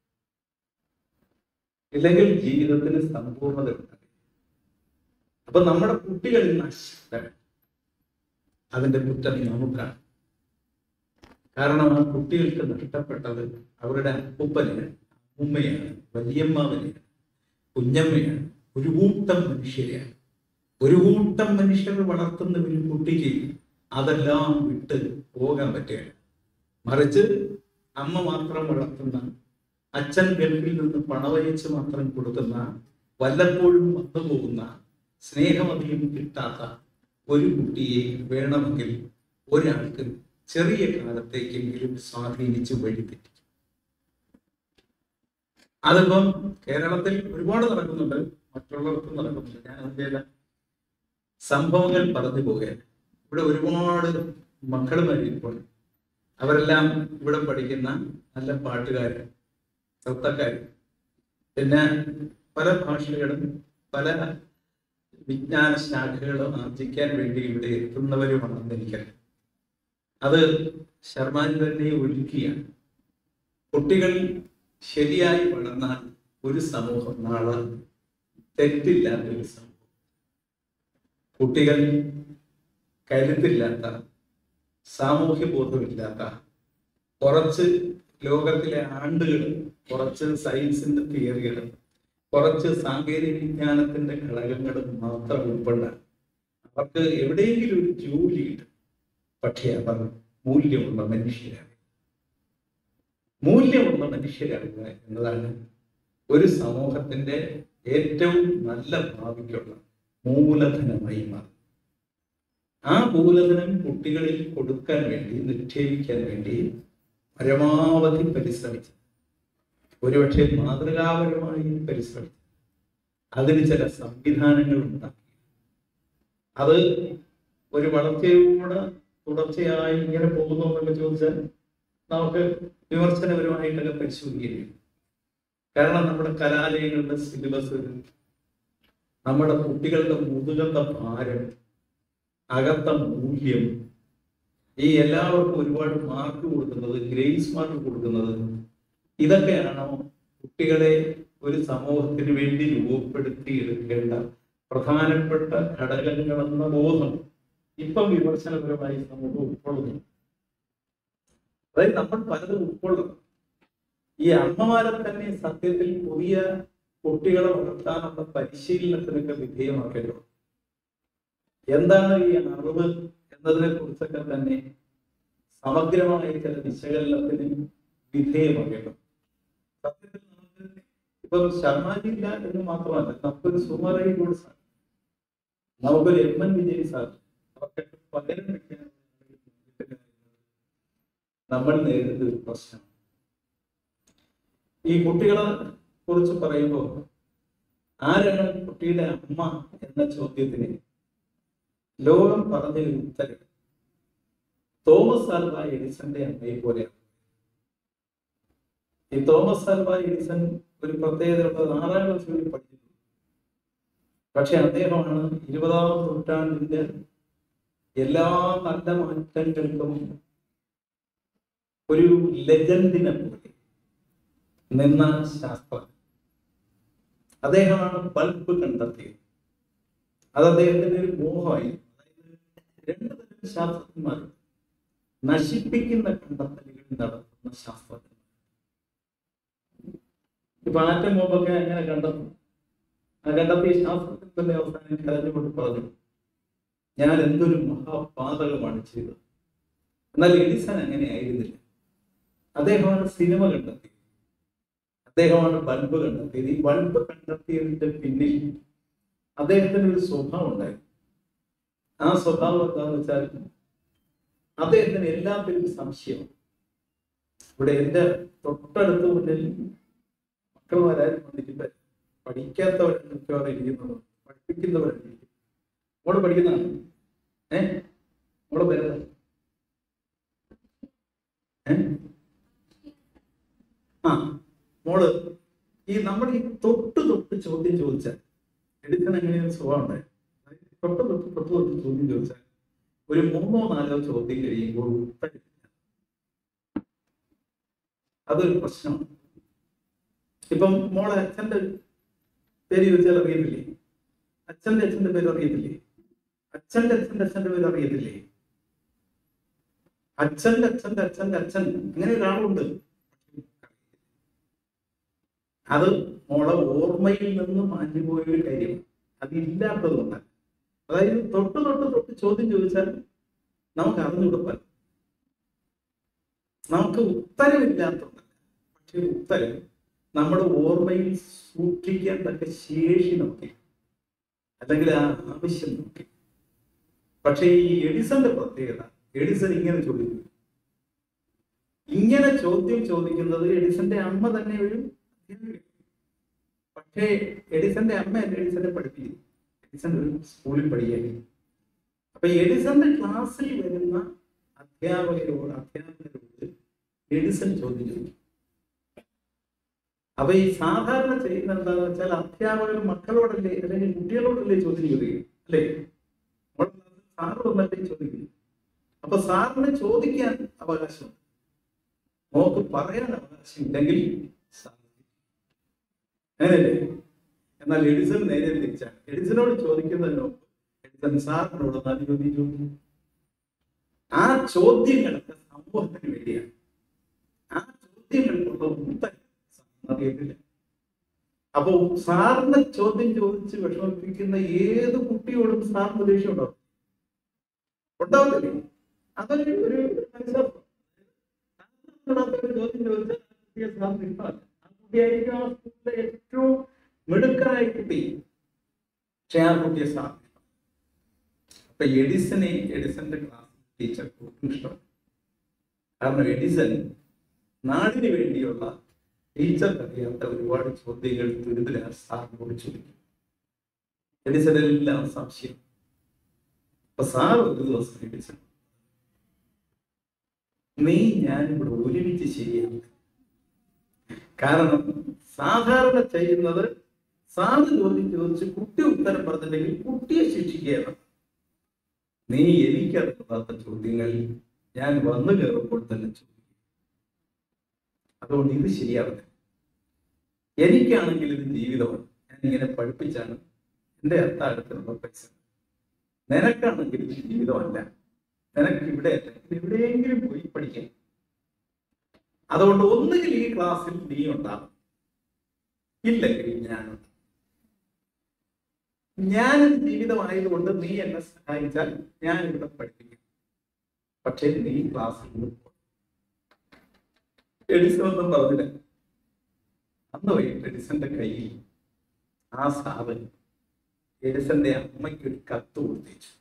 ഇല്ലെങ്കിൽ ജീവിതത്തിന് സമ്പൂർണത ഉണ്ടാകും. അപ്പൊ നമ്മുടെ കുട്ടികളിൽ നശിക്കാൻ അതിന്റെ കുറ്റം നമുക്കാണ്. കാരണം ആ കുട്ടികൾക്ക് നഷ്ടപ്പെട്ടത് അവരുടെ അപ്പൂപ്പനെയാണ്, അമ്മൂമ്മയാണ്, വലിയമ്മാവനെയാണ്, കുഞ്ഞമ്മയാണ്, ഒരു കൂട്ടം മനുഷ്യരെയാണ്. ഒരു കൂട്ടം മനുഷ്യർ വളർത്തുന്ന ഒരു കുട്ടിക്ക് അതെല്ലാം വിട്ട് പോകാൻ പറ്റുകയില്ല. മറിച്ച് അമ്മ മാത്രം വളർത്തുന്ന, അച്ഛൻ ഗൾഫിൽ നിന്ന് പണവയച്ച് മാത്രം കൊടുക്കുന്ന, വല്ലപ്പോഴും വന്നു പോകുന്ന, സ്നേഹമധികം കിട്ടാത്ത ഒരു കുട്ടിയെ വേണമെങ്കിൽ ഒരാൾക്ക് ചെറിയ കാലത്തേക്കെങ്കിലും സ്വാധീനിച്ച് വഴിതെറ്റിക്കും. അതിപ്പം കേരളത്തിൽ ഒരുപാട് നടക്കുന്നുണ്ട്, മറ്റുള്ളവർക്കും നടക്കുന്നുണ്ട്. ഞാൻ അതിൻ്റെ സംഭവങ്ങൾ പറഞ്ഞു പോകുകയാണ്. ഇവിടെ ഒരുപാട് മക്കൾ മരിപ്പോൾ അവരെല്ലാം ഇവിടെ പഠിക്കുന്ന നല്ല പാട്ടുകാർ, നൃത്തക്കാർ, പിന്നെ പല ഭാഷകളും പല വിജ്ഞാന ശാഖകളും ആർജിക്കാൻ വേണ്ടി ഇവിടെ എത്തുന്നവരുമാണെന്ന് എനിക്കറിയാം. അത് ശർമാജി തന്നെ ഒരുക്കിയാണ്. കുട്ടികൾ ശരിയായി വളർന്നാൽ ഒരു സമൂഹം നാളെ തെറ്റില്ലാത്ത ഒരു സമൂഹം. കുട്ടികൾ കരുത്തില്ലാത്ത, സാമൂഹ്യ ബോധമില്ലാത്ത, കുറച്ച് ലോകത്തിലെ ആണ്ടുകൾ, കുറച്ച് സയൻസിന്റെ തിയറികൾ, കുറച്ച് സാങ്കേതിക വിജ്ഞാനത്തിന്റെ ഘടകങ്ങൾ മാത്രം ഉൾപ്പെട്ട അവർക്ക് എവിടെയെങ്കിലും ഒരു ജോലി കിട്ടും. പക്ഷേ അവർ മൂല്യമുള്ള മനുഷ്യരാണ്. മൂല്യമുള്ള മനുഷ്യരാകുക എന്നതാണ് ഒരു സമൂഹത്തിന്റെ ഏറ്റവും നല്ല ഭാവിക്കുള്ള മൂലധനമായി മാറും. ആ മൂലധനം കുട്ടികളിൽ കൊടുക്കാൻ വേണ്ടി, നിക്ഷേപിക്കാൻ വേണ്ടി പരമാവധി പരിശ്രമിച്ചു, ഒരുപക്ഷെ മാതൃകാപരമായി പരിശ്രമിച്ചു, അതിന് ചില സംവിധാനങ്ങൾ ഉണ്ടാക്കി. അത് ഒരു വളർച്ചയോടെ തുടർച്ചയായി ഇങ്ങനെ പോകുന്നു എന്നൊക്കെ ചോദിച്ചാൽ നമുക്ക് വിമർശനപരമായിട്ടൊക്കെ പരിശോധിക്കുകയും, കാരണം നമ്മുടെ കലാലയങ്ങളുടെ സിലബസ്, നമ്മുടെ കുട്ടികളുടെ മുതുകത്ത ഭാരം, അകത്ത മൂല്യം, ഈ എല്ലാവർക്കും ഒരുപാട് മാർക്ക് കൊടുക്കുന്നത്, ഗ്രേസ് മാർക്ക് കൊടുക്കുന്നത്, ഇതൊക്കെയാണോ കുട്ടികളെ ഒരു സമൂഹത്തിന് വേണ്ടി രൂപപ്പെടുത്തി എടുക്കേണ്ട പ്രധാനപ്പെട്ട ഘടകങ്ങളെന്ന ബോധം ഇപ്പം വിമർശനപരമായി സമൂഹം ഉൾക്കൊള്ളുന്നു. അതായത് നമ്മൾ പലതും ഉൾക്കൊള്ളുന്നു. ഈ അമ്മമാരെ തന്നെ സത്യത്തിൽ പുതിയ കുട്ടികളെ വളർത്താനുള്ള പരിശീലനത്തിനൊക്കെ വിധേയമാക്കേണ്ടത്. എന്താണ് ഈ അറിവ് എന്നതിനെ കുറിച്ചൊക്കെ തന്നെ സമഗ്രമായ ചില വിശകലനത്തിന് വിധേയമാക്കേണ്ടത്. സത്യത്തിൽ നമുക്ക് ഇപ്പൊ ശർമാജി ഇല്ല എന്ന് മാത്രമല്ല, നമുക്കൊരു സുമാറായി കോഴ്സാണ്, നമുക്കൊരു എം എൻ വിജയ് സാർ, അവർക്ക് പകരം വയ്ക്കാൻ നമ്മൾ നേരിടുന്ന ഒരു പ്രശ്നം. ഈ കുട്ടികളെ കുറിച്ച് പറയുമ്പോൾ ആരാണ് കുട്ടിയുടെ അമ്മ എന്ന ചോദ്യത്തിന് ലോകം പറഞ്ഞൊരു ഉത്തരം തോമസ് ആൽവാ എഡിസന്റെ അമ്മയെ പോലെയാണ്. ഈ തോമസ് ആൽവാ എഡിസൺ ഒരു പ്രത്യേകതയുള്ള ആറാം ക്ലാസ് വരെ പഠിച്ചിട്ടുണ്ട്. പക്ഷെ അദ്ദേഹമാണ് ഇരുപതാം നൂറ്റാണ്ടിന്റെ എല്ലാ നല്ല മാറ്റങ്ങൾക്കും ഒരു ലെജൻഡിനെ പോലെ നിന്ന ശാസ്ത്രം. അദ്ദേഹമാണ് ബൾബ് കണ്ടെത്തിയത്. അത് അദ്ദേഹത്തിന്റെ ഒരു മോഹമായി. രണ്ടു തരം ശാസ്ത്രജ്ഞന്മാർ, നശിപ്പിക്കുന്ന കണ്ടെത്തലുകൾ നടത്തുന്ന ശാസ്ത്രജ്ഞന്മാർ. ഇപ്പൊ ആറ്റം ബോംബൊക്കെ എങ്ങനെ കണ്ടെത്തും? ആ കണ്ടെത്തിയ ശാസ്ത്രജ്ഞന്റെ അവസാനം കരഞ്ഞുകൊണ്ട് പറഞ്ഞു, ഞാൻ എന്തൊരു മഹാപാതകമാണ് ചെയ്തത്. എന്നാൽ എഡിസൺ അങ്ങനെ ആയിരുന്നില്ല. അദ്ദേഹമാണ് സിനിമ കണ്ടെത്തിയത്, അദ്ദേഹമാണ് ബൾബ് കണ്ടെത്തിയത്. ഈ ബൾബ് കണ്ടെത്തിയതിന്റെ പിന്നിൽ അദ്ദേഹത്തിന് ഒരു സ്വഭാവം ഉണ്ടായിരുന്നു. ആ സ്വഭാവം എന്താണെന്ന് വെച്ചാൽ അദ്ദേഹത്തിന് എല്ലാത്തിനും സംശയം. ഇവിടെ എന്റെ തൊട്ടടുത്ത് മുന്നിൽ മക്കളുമാരാരും വന്നിരിക്കുമ്പോൾ പഠിക്കാത്തവരാണ് മിക്കവാറും ഇരിക്കുന്നത്, പഠിപ്പിക്കുന്നവരാണ്. മോള് പഠിക്കുന്നതാണ്, ഏഹ് മോള് പേര് ഏഹ് ആ മോള് ഈ നമ്മൾ ഈ തൊട്ട് തൊട്ട് ചോദ്യം ചോദിച്ചാൽ എഡിസൺ എങ്ങനെയൊരു സ്വഭാവം ഉണ്ടായി. തൊട്ട് തൊട്ട് തൊട്ട് തൊട്ട് ചോദ്യം ചോദിച്ചാൽ ഒരു മൂന്നോ നാലോ ചോദ്യം കഴിയുമ്പോൾ ഉത്തരമില്ല. അതൊരു പ്രശ്നമാണ്. ഇപ്പം മോളെ അച്ഛന്റെ പേര് ചോദിച്ചാൽ അറിയത്തില്ലേ? അച്ഛന്റെ അച്ഛന്റെ പേര് അറിയത്തില്ലേ? അച്ഛന്റെ അച്ഛന്റെ അച്ഛന്റെ പേര് അറിയത്തില്ലേ? അച്ഛന്റെ അച്ഛന്റെ അച്ഛന്റെ അച്ഛൻ അങ്ങനെ ഒരാളുണ്ട്. അത് മോളെ ഓർമ്മയിൽ നിന്ന് മാഞ്ഞുപോയൊരു കാര്യം, അതില്ലാത്തതുകൊണ്ടാണ്. അതായത് തൊട്ട് തൊട്ട് തൊട്ട് ചോദ്യം ചോദിച്ചാൽ നമുക്ക് അറിഞ്ഞുകൊടുക്കാൻ, നമുക്ക് ഉത്തരവില്ലാത്തതല്ല, പക്ഷെ ഉത്തരം നമ്മുടെ ഓർമ്മയിൽ സൂക്ഷിക്കാൻ തക്ക ശേഷി നോക്കി, അല്ലെങ്കിൽ ആ ആവശ്യം നോക്കി. പക്ഷെ ഈ എഡിസന്റെ പ്രത്യേകത, എഡിസൺ ഇങ്ങനെ ചോദിക്കുന്നു. ഇങ്ങനെ ചോദ്യം ചോദിക്കുന്നത് എഡിസന്റെ അമ്മ തന്നെ ഒരു പക്ഷേ എഡിസന്റെ അമ്മയല്ല എഡിസനെ പഠിപ്പിക്കുന്നു. എഡിസൺ ഒരു സ്കൂളിൽ പഠിക്കുകയാണ്. അപ്പൊ എഡിസന്റെ ക്ലാസ്സിൽ വരുന്ന അധ്യാപകരോട് അധ്യാപകരോട് എഡിസൺ ചോദ്യം ചോദിക്കും. അപ്പൊ ഈ സാധാരണ ചെയ്യുന്ന എന്താണെന്ന് വെച്ചാൽ അധ്യാപകർ മക്കളോടല്ലേ അല്ലെങ്കിൽ കുട്ടികളോടല്ലേ ചോദ്യം ചോദിക്കും, അല്ലേ? സാറ് വന്നല്ലേ ചോദിക്കും. അപ്പൊ സാറിന് ചോദിക്കാൻ അവകാശമുണ്ട്, മോക്ക് പറയാൻ അവകാശം ഇല്ലെങ്കിൽ അങ്ങനല്ലേ? എന്നാൽ എഡിസൺ നേരെ തിരിച്ചാണ്. എഡിസനോട് ചോദിക്കുന്നതിനോ എഡിസൺ സാറിനോട് നാല് ചോദ്യം ചോദിക്കും. ആ ചോദ്യങ്ങളൊക്കെ സമൂഹത്തിന് വേണ്ടിയാണ്. ആ ചോദ്യങ്ങൾക്കുള്ള ഉത്തരം അറിയത്തില്ല. അപ്പൊ സാറിന് ചോദ്യം ചോദിച്ച് വിഷമിപ്പിക്കുന്ന ഏത് കുട്ടിയോടും സാറിന് ദേഷ്യം ഉണ്ടാവും, ഉണ്ടാവില്ലേ? അതൊരു ഒരു മനസ്സിലാക്കും. ചോദ്യം ചോദിച്ചാൽ കുട്ടിയെ സാറിന് ഇഷ്ടമല്ല. ആ കുട്ടിയായിരിക്കും ആ സ്കൂളിലെ ഏറ്റവും മിടുക്കനായ കുട്ടി, പക്ഷെ ആ കുട്ടിയെ സാറിന് ഇഷ്ടം. അപ്പൊ എഡിസനെ എഡിസന്റെ ക്ലാസ് ടീച്ചർക്ക് ഒട്ടും ഇഷ്ടമാണ്. കാരണം എഡിസൺ നാടിന് വേണ്ടിയുള്ള ടീച്ചർക്ക് അറിയാത്ത ഒരുപാട് ചോദ്യങ്ങൾ തുരുതിലാ സാറിനോട് ചോദിക്കും. എഡിസണെല്ലാം സംശയം. അപ്പൊ സാർ ഒരു ദിവസം എഡിസൺ, നീ ഞാൻ ഇവിടെ ഒരുമിച്ച് ശരിയാണ്. കാരണം സാധാരണ ചെയ്യുന്നത് സാറ് ചോദ്യം ചോദിച്ച് കുട്ടി ഉത്തരം പറഞ്ഞില്ലെങ്കിൽ കുട്ടിയെ ശിക്ഷിക്കുകയാണ്. നീ എനിക്കറിയാത്ത ചോദ്യങ്ങൾ ഞാൻ വന്നു കയറുമ്പോൾ തന്നെ ചോദിക്കും. അതുകൊണ്ട് ഇത് ശരിയാവില്ല. എനിക്കാണെങ്കിൽ ഇത് ജീവിതമാണ്, ഞാൻ ഇങ്ങനെ പഠിപ്പിച്ചാണ് എൻ്റെ അത്താഴത്തിനുള്ള പൈസ. നിനക്കാണെങ്കിൽ ഇത് ജീവിതമല്ല, നിനക്ക് ഇവിടെ അല്ലെങ്കിൽ എവിടെയെങ്കിലും പോയി പഠിക്കാം. അതുകൊണ്ട് ഒന്നുകിൽ ഈ ക്ലാസ്സിൽ നീ ഉണ്ടാകും, ഇല്ലെങ്കിൽ ഞാനുണ്ട്. ഞാനിത് ജീവിതമായതുകൊണ്ട് നീ എന്നെ സഹായിച്ചാൽ ഞാൻ ഇവിടെ പഠിപ്പിക്കും, പക്ഷേ നീ ക്ലാസ്സിൽ നിന്ന് പോകും. എഡിസൺ ഒന്നും പറഞ്ഞില്ല. അന്ന് വൈകിട്ട് എഡിസന്റെ കയ്യിൽ ആ സാധനം എഡിസന്റെ അമ്മയ്ക്ക് ഒരു കത്ത് കൊടുത്തിച്ചു.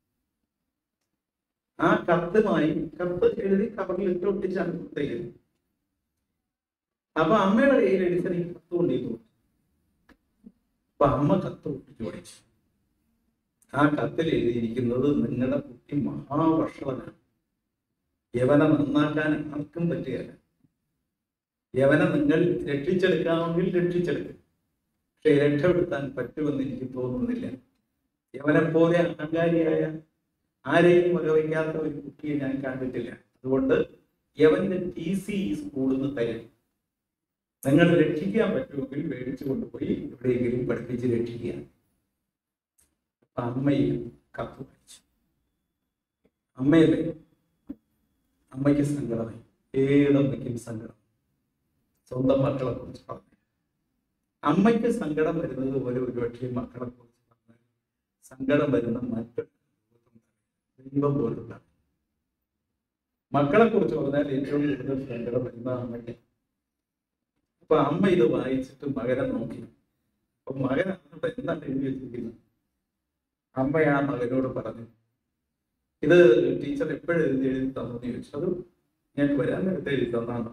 ആ കത്തുമായി കത്ത് എഴുതി കവറിൽ ഇട്ട് ഒട്ടിച്ചാണ് കൊടുത്തേക്കുന്നത്. അപ്പൊ അമ്മയുടെ കയ്യിൽ എഡിസൺ ഈ കത്ത് കൊണ്ടിരുന്നു. അപ്പൊ അമ്മ കത്ത് ഒട്ടിച്ചു വായിച്ചു. ആ കത്തിൽ എഴുതിയിരിക്കുന്നത്, നിങ്ങളുടെ കുട്ടി മഹാവഷളനാണ്, യവനെ നന്നാക്കാൻ ആർക്കും പറ്റുകയില്ല. യവനെ നിങ്ങൾ രക്ഷിച്ചെടുക്കാമെങ്കിൽ രക്ഷിച്ചെടുക്കും, പക്ഷെ രക്ഷപ്പെടുത്താൻ പറ്റുമെന്ന് എനിക്ക് തോന്നുന്നില്ല. യവനെ പോലെ അഹങ്കാരിയായ ആരെയും വകവയ്ക്കാത്ത ഒരു കുട്ടിയെ ഞാൻ കണ്ടിട്ടില്ല. അതുകൊണ്ട് യവന്റെ ടി സി ഈ സ്കൂളിൽ നിന്ന് തരും. നിങ്ങൾ രക്ഷിക്കാൻ പറ്റുമെങ്കിൽ മേടിച്ചു കൊണ്ടുപോയി എവിടെയെങ്കിലും പഠിപ്പിച്ച് രക്ഷിക്കുക. അപ്പൊ അമ്മയിൽ കത്ത് വായിച്ചു. അമ്മയല്ലേ, അമ്മയ്ക്ക് സങ്കടമായി. ഏതമ്മയ്ക്കും സങ്കടം, സ്വന്തം മക്കളെ കുറിച്ച് പറഞ്ഞു. അമ്മയ്ക്ക് സങ്കടം വരുന്നത് പോലെ ഒരുപക്ഷെ മക്കളെ കുറിച്ച് പറഞ്ഞാൽ സങ്കടം വരുന്ന മറ്റൊരു ദൈവം പോലുള്ള മക്കളെ കുറിച്ച് പറഞ്ഞാൽ ഏറ്റവും കൂടുതൽ സങ്കടം വരുന്ന അമ്മയ്ക്ക്. അപ്പൊ അമ്മ ഇത് വായിച്ചിട്ട് മകനെ നോക്കി. അപ്പൊ മകൻ അങ്ങോട്ട് എന്താണ് എഴുതി വെച്ചിരിക്കുന്നത്? അമ്മ ആ മകനോട് പറഞ്ഞു, ഇത് ടീച്ചർ എപ്പോഴും എഴുതി എഴുതി തന്നെന്ന് ചോദിച്ചു. അത് ഞാൻ വരാൻ നേരത്തെ എഴുതി തന്നാണ്.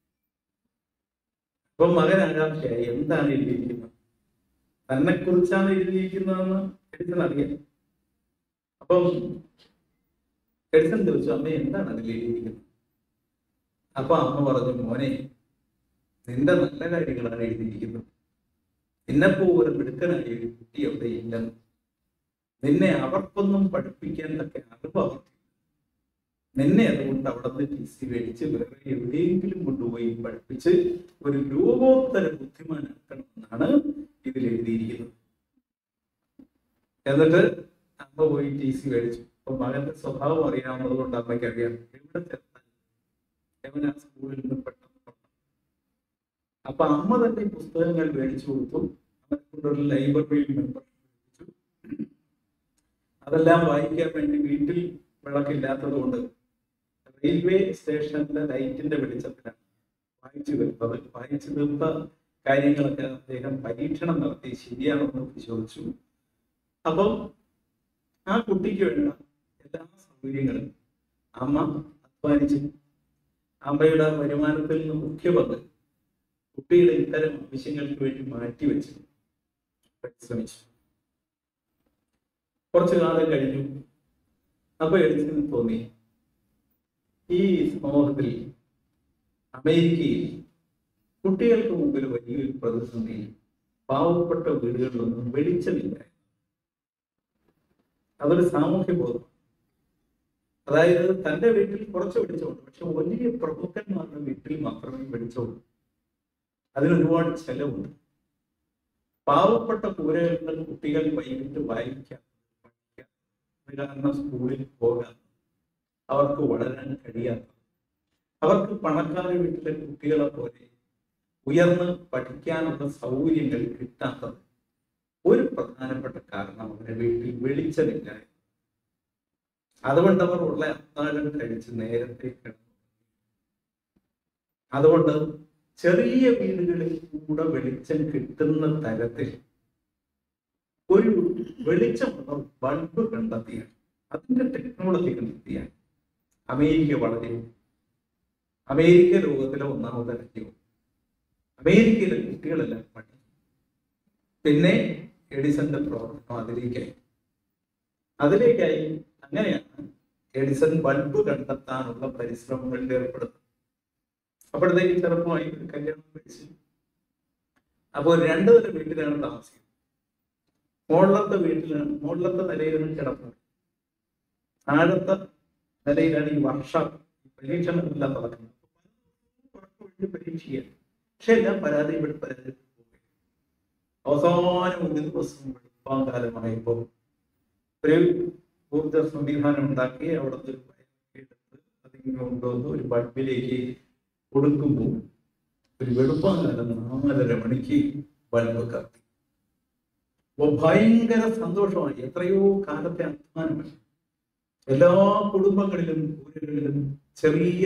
അപ്പൊ മകൻ ആകാംക്ഷയായി, എന്താണ് എഴുതിയിരിക്കുന്നത്? തന്നെ കുറിച്ചാണ് എഴുതിയിരിക്കുന്നതെന്ന് എഡിസൺ അറിയാം. അപ്പം എഡിസൺ ചോദിച്ചു, അമ്മ എന്താണ് അതിൽ എഴുതിയിരിക്കുന്നത്? അപ്പൊ അമ്മ പറഞ്ഞു, മോനെ, നിന്റെ നല്ല കാര്യങ്ങളാണ് എഴുതിയിരിക്കുന്നത്. നിന്നെപ്പോലെ മിടുക്കനായ ഒരു കുട്ടി അവിടെ ഇല്ലെന്ന്, നിന്നെ അവർക്കൊന്നും പഠിപ്പിക്കാൻ തക്ക അറിവ് അവർക്ക്, നിന്നെ അതുകൊണ്ട് അവിടെ നിന്ന് ടി സി മേടിച്ച് വേറെ എവിടെയെങ്കിലും കൊണ്ടുപോയി പഠിപ്പിച്ച് ഒരു ലോകോത്തര ബുദ്ധിമാനാക്കണമെന്നാണ് ഇതിൽ എഴുതിയിരിക്കുന്നത്. എന്നിട്ട് അമ്മ പോയി ടി സി മേടിച്ചു. അപ്പൊ മകന്റെ സ്വഭാവം അറിയാവുന്നത് കൊണ്ട് അമ്മയ്ക്ക് അറിയാം എവിടെ ചേർത്താൽ അവൻ ആ സ്കൂളിൽ നിന്ന് പെട്ടെന്ന്. അപ്പൊ അമ്മ തന്നെ പുസ്തകങ്ങൾ മേടിച്ചു കൊടുത്തു. അവനെ കൊണ്ടൊരു ലൈബ്രറി മെമ്പർഷിപ്പ്. അതെല്ലാം വായിക്കാൻ വേണ്ടി വീട്ടിൽ വിളക്കില്ലാത്തത് കൊണ്ട് റെയിൽവേ സ്റ്റേഷനിലെ ലൈറ്റിന്റെ വെളിച്ചത്തിലാണ് വായിച്ചു തീർത്തത്. വായിച്ചു തീർത്ത കാര്യങ്ങളൊക്കെ അദ്ദേഹം പരീക്ഷണം നടത്തി ശരിയാണെന്ന് പരിശോധിച്ചു. അപ്പം ആ കുട്ടിക്ക് വേണ്ട എല്ലാ സൗകര്യങ്ങളും അമ്മ അധ്വാനിച്ചു. അമ്മയുടെ വരുമാനത്തിൽ നിന്ന് മുഖ്യ പങ്ക് കുട്ടികളെ ഇത്തരം ആവശ്യങ്ങൾക്ക് വേണ്ടി മാറ്റിവെച്ച് പരിശ്രമിച്ചു. കുറച്ചു കാലം കഴിഞ്ഞു. അപ്പൊ എഡിസന് തോന്നി, ഈ സമൂഹത്തിൽ അമേരിക്കയിൽ കുട്ടികൾക്ക് മുമ്പിൽ വലിയൊരു പ്രതിസന്ധി, പാവപ്പെട്ട വീടുകളിലൊന്നും വെളിച്ചമില്ല. അതൊരു സാമൂഹ്യ ബോധം. അതായത് തന്റെ വീട്ടിൽ കുറച്ച് വെളിച്ചമുണ്ട്, പക്ഷെ വലിയ പ്രഭുക്കന്മാരുടെ വീട്ടിൽ മാത്രമേ വെളിച്ചമുള്ളൂ. അതിനൊരുപാട് ചെലവുണ്ട്. പാവപ്പെട്ട കൂരകളിൽ കുട്ടികൾ വൈകിട്ട് വായിക്കാം, പഠിക്കാം, കാരണം സ്കൂളിൽ പോകാം, അവർക്ക് വളരാൻ കഴിയാത്ത, അവർക്ക് പണക്കാരുടെ വീട്ടിലെ കുട്ടികളെ പോലെ ഉയർന്ന് പഠിക്കാനുള്ള സൗകര്യങ്ങൾ കിട്ടാത്തത് ഒരു പ്രധാനപ്പെട്ട കാരണം അവരുടെ വീട്ടിൽ വെളിച്ചമില്ല. അതുകൊണ്ട് അവർ ഉള്ള അത്താഴം കഴിച്ച് നേരത്തെ കിടന്നു. അതുകൊണ്ട് ചെറിയ വീടുകളിൽ കൂടെ വെളിച്ചം കിട്ടുന്ന തരത്തിൽ ഒരു വെളിച്ചമുള്ള ബൾബ് കണ്ടെത്തിയാണ്, അതിന്റെ ടെക്നോളജി കണ്ടെത്തിയാണ് അമേരിക്ക വളരെ. അമേരിക്ക ലോകത്തിലെ ഒന്നാമത്തെ രാജ്യവും. അമേരിക്കയിലെ കുട്ടികളെല്ലാം പഠിക്കും. പിന്നെ എഡിസന്റെ പ്രവർത്തനം അതിലേക്കായി അതിലേക്കായി അങ്ങനെയാണ് എഡിസൺ ബൾബ് കണ്ടെത്താനുള്ള പരിശ്രമങ്ങളിൽ ഏർപ്പെടുന്നത്. അപ്പോഴത്തേക്ക് ചെറുപ്പമായി ഒരു കല്യാണം കഴിച്ചു. അപ്പോൾ രണ്ടു നില വീട്ടിലാണ് താമസിക്കുന്നത്. മുകളിലത്തെ വീട്ടിലാണ്, മുകളിലത്തെ നിലയിലാണ് കിടക്കുന്നത്. താഴത്തെ നിലയിലാണ് ഈ വർഷം പരീക്ഷണമെല്ലാം നടക്കുന്നത്. പരീക്ഷയാണ്, പക്ഷെ എല്ലാം പരാതിപ്പെട്ട് പരാതിപ്പെട്ടു പോകും. അവസാനം ഒരു ദിവസം വെളുപ്പാൻ കാലമായപ്പോൾ ഒരു ഊർജ സംവിധാനം ഉണ്ടാക്കി അവിടുത്തെ എടുത്ത് അതിങ്ങനെ കൊണ്ടുവന്ന് ഒരു ബൾബിലേക്ക് കൊടുക്കുമ്പോൾ ഒരു വെളുപ്പാൻ കാലം നാലര മണിക്ക് ബൾബ് കത്തി. അപ്പൊ ഭയങ്കര സന്തോഷമായി. എത്രയോ കാലത്തെ അധ്വാനമാണ്. എല്ലാ കുടുംബങ്ങളിലും ഊരുകളിലും ചെറിയ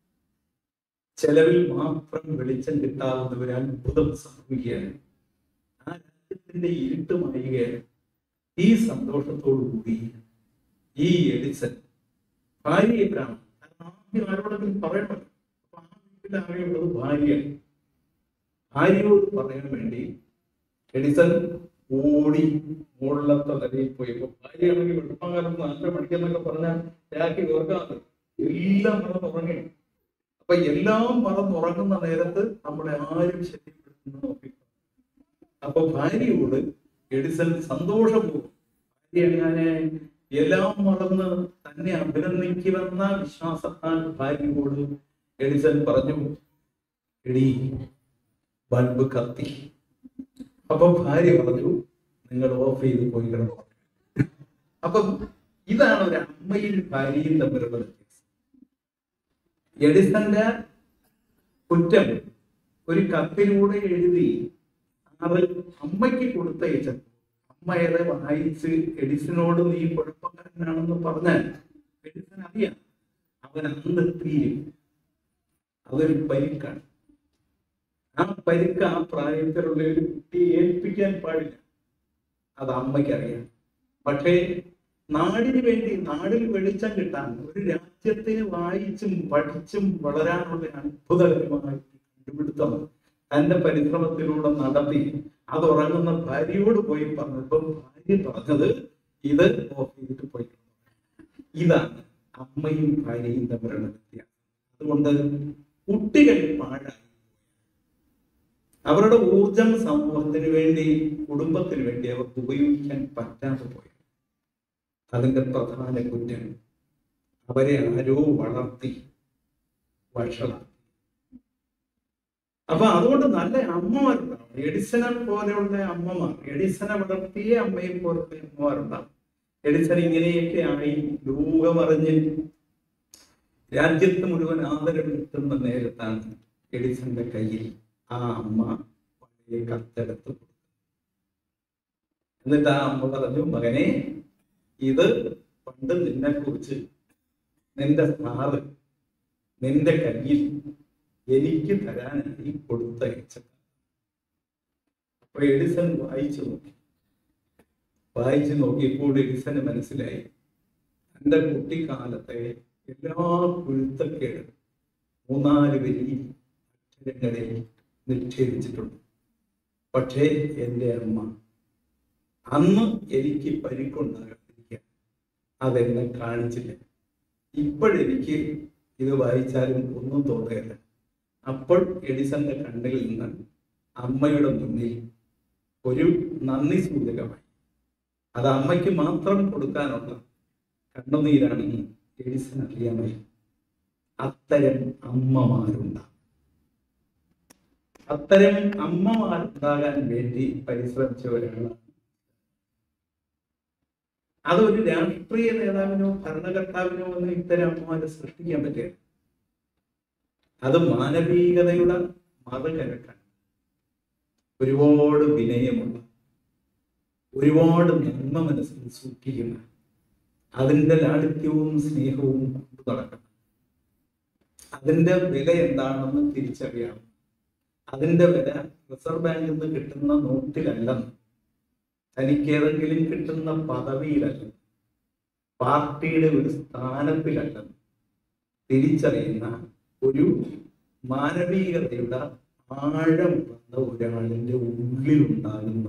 ചെലവിൽ മാത്രം വെളിച്ചം കിട്ടാവുന്ന ഒരു അത്ഭുതം സംഭവിക്കുകയാണ്. ആ രാജ്യത്തിന്റെ ഇരുട്ട് മായുകയാണ്. ഈ സന്തോഷത്തോടു കൂടി ഈ എഡിസൺ ഭാര്യയെ കാണും. കാരണം ആദ്യം ആരോടെങ്കിലും പറയണമല്ലോ. അപ്പൊ ആ വീട്ടിൽ ആകെയുള്ളത് ഭാര്യയാണ്. ഭാര്യയോട് പറയാൻ വേണ്ടി എഡിസൺ ഓടി മുകളിലത്തെ നിലയിൽ പോയി. ഇപ്പൊ ഭാര്യയാണെങ്കിൽ വെളുപ്പകാലം നല്ല പഠിക്കുന്നൊക്കെ പറഞ്ഞാൽ രാഖി ഓർക്കാതെ എല്ലാം മറന്നുറങ്ങി. അപ്പൊ എല്ലാം മറന്നുറങ്ങുന്ന നേരത്ത് നമ്മളെ ആരും ശല്യപ്പെടുത്തുന്ന നോക്കി. അപ്പൊ ഭാര്യയോട് എഡിസൺ സന്തോഷപൂർവ്വം, ഭാര്യ അങ്ങനെ എല്ലാം മറന്ന് തന്നെ അഭിനന്ദിക്കുമെന്ന വിശ്വാസത്താൽ ഭാര്യയോട് എഡിസൺ പറഞ്ഞു, എടി ബൾബ് കത്തി. അപ്പൊ ഭാര്യ പറഞ്ഞു, നിങ്ങൾ ഓഫ് ചെയ്ത് പോയി കിടന്നു. അപ്പം ഇതാണ് ഒരു അമ്മയും ഭാര്യയും തമ്മിലുള്ള വ്യത്യാസം. എഡിസന്റെ കുറ്റം ഒരു കത്തിലൂടെ എഴുതി അത് അമ്മയ്ക്ക് കൊടുത്തയച്ച അമ്മയെ വായിച്ച് എഡിസനോട് നീ കുഴപ്പക്കാരനാണെന്ന് പറഞ്ഞാൽ എഡിസൺ അറിയാം അവൻ അന്ന് തീരും. അതൊരു പരിക്കാണ്. ആ പരിക്ക് ആ പ്രായത്തിലുള്ള ഒരു കുട്ടിയെ ഏൽപ്പിക്കാൻ പാടില്ല. അത് അമ്മയ്ക്കറിയാം. പക്ഷേ നാടിന് വേണ്ടി, നാടിൽ വെളിച്ചം കിട്ടാൻ, ഒരു രാജ്യത്തിന് വായിച്ചും പഠിച്ചും വളരാനുള്ള അത്ഭുതകരമായ കണ്ടുപിടുത്തം തന്റെ പരിശ്രമത്തിലൂടെ നടത്തി അത് ഉറങ്ങുന്ന ഭാര്യയോട് പോയി പറഞ്ഞപ്പോൾ ഭാര്യ പറഞ്ഞത് ഇത് ഓഫ് ചെയ്തിട്ട് പോയി. ഇതാണ് അമ്മയും ഭാര്യയും തമ്മിലുള്ള വ്യത്യാസം. അതുകൊണ്ട് കുട്ടികൾ പാഴായി, അവരുടെ ഊർജം സമൂഹത്തിന് വേണ്ടി, കുടുംബത്തിന് വേണ്ടി അവർക്ക് ഉപയോഗിക്കാൻ പറ്റാതെ പോയി. അതിന്റെ പ്രധാന കുറ്റം അവരെ ആരോ വളർത്തി വഷളാക്കി. അപ്പൊ അതുകൊണ്ട് നല്ല അമ്മമാരുണ്ടാവും. എഡിസനെ പോലെയുള്ള അമ്മമാർ, എഡിസനെ വളർത്തിയ അമ്മയെ പോലത്തെ അമ്മമാരുണ്ടാവും. എഡിസൺ ഇങ്ങനെയൊക്കെ ആയി ലോകമറിഞ്ഞ് രാജ്യത്ത് മുഴുവൻ ആദരവ് കിട്ടുന്ന നേരത്താണ് എഡിസന്റെ കയ്യിൽ ആ അമ്മ പഴയ കത്തെടുത്ത് കൊടുത്തു. എന്നിട്ട് ആ അമ്മ പറഞ്ഞു, മകനെ, ഇത് പണ്ട് നിന്നെ കുറിച്ച് നിന്റെ സാറ് നിന്റെ കയ്യിൽ എനിക്ക് തരാനായി കൊടുത്തയച്ചത്. അപ്പൊ എഡിസൺ വായിച്ചു നോക്കി. വായിച്ചു നോക്കിയപ്പോൾ എഡിസന് മനസ്സിലായി തന്റെ കുട്ടിക്കാലത്തെ എല്ലാ കുരുത്തക്കേടും മൂന്നാല് വലിയ അക്ഷരങ്ങളിൽ നിക്ഷേപിച്ചിട്ടുണ്ട്. പക്ഷേ എൻ്റെ അമ്മ അന്ന് എനിക്ക് പരിക്കുണ്ടാകാതിരിക്കാൻ അതെന്നെ കാണിച്ചില്ല. ഇപ്പോഴെനിക്ക് ഇത് വായിച്ചാലും ഒന്നും തോന്നുകയില്ല. അപ്പോൾ എഡിസന്റെ കണ്ണിൽ നിന്ന് അമ്മയുടെ മുന്നിൽ ഒരു നന്ദി സൂചകമായി. അത് അമ്മയ്ക്ക് മാത്രം കൊടുക്കാനുള്ള കണ്ണുനീരാണെന്ന് എഡിസൺ അറിയാമേ. അത്തരം അമ്മമാരുണ്ടാകും. അത്തരം അമ്മമാരുണ്ടാകാൻ വേണ്ടി പരിശ്രമിച്ചവരാണ്. അതൊരു രാഷ്ട്രീയ നേതാവിനോ ഭരണകർത്താവിനോ ഒന്നും ഇത്തരം അമ്മമാരെ സൃഷ്ടിക്കാൻ പറ്റില്ല. അത് മാനവികതയുടെ മതകരക്കാണ്. ഒരുപാട് വിനയമുള്ള, ഒരുപാട് നന്മ മനസ്സിൽ സൂക്ഷിക്കുന്ന, അതിൻ്റെ ലാളിത്യവും സ്നേഹവും കൊണ്ടു നടക്കണം. അതിൻ്റെ വില എന്താണെന്ന് തിരിച്ചറിയാം. അതിൻ്റെ വില റിസർവ് ബാങ്കിൽ നിന്ന് കിട്ടുന്ന നോട്ടിലല്ലെന്ന്, തനിക്ക് ഏതെങ്കിലും കിട്ടുന്ന പദവിയിലല്ലെന്ന്, പാർട്ടിയുടെ ഒരു സ്ഥാനത്തിലല്ലെന്ന് തിരിച്ചറിയുന്ന ഒരു മാനവികതയുടെ ആഴം വന്ന ഒരാളിൻ്റെ ഉള്ളിലുണ്ടാകുന്ന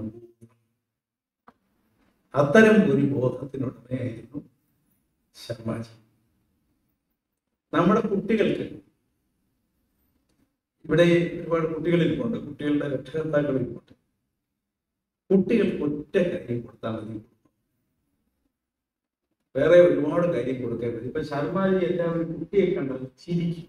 അത്തരം ഒരു ബോധത്തിനുടമയായിരുന്നു ശർമാജി. നമ്മുടെ കുട്ടികൾക്ക് ഇവിടെ ഒരുപാട് കുട്ടികളിരിപ്പുണ്ട്, കുട്ടികളുടെ രക്ഷകർത്താക്കളിരിപ്പുണ്ട്. കുട്ടികൾക്ക് ഒറ്റ കാര്യം കൊടുത്താൽ മതി. വേറെ ഒരുപാട് കാര്യം കൊടുക്കാൻ മതി. ഇപ്പൊ ശർമാജി എല്ലാവരും കുട്ടിയെ കണ്ടാൽ ചിരിക്കും.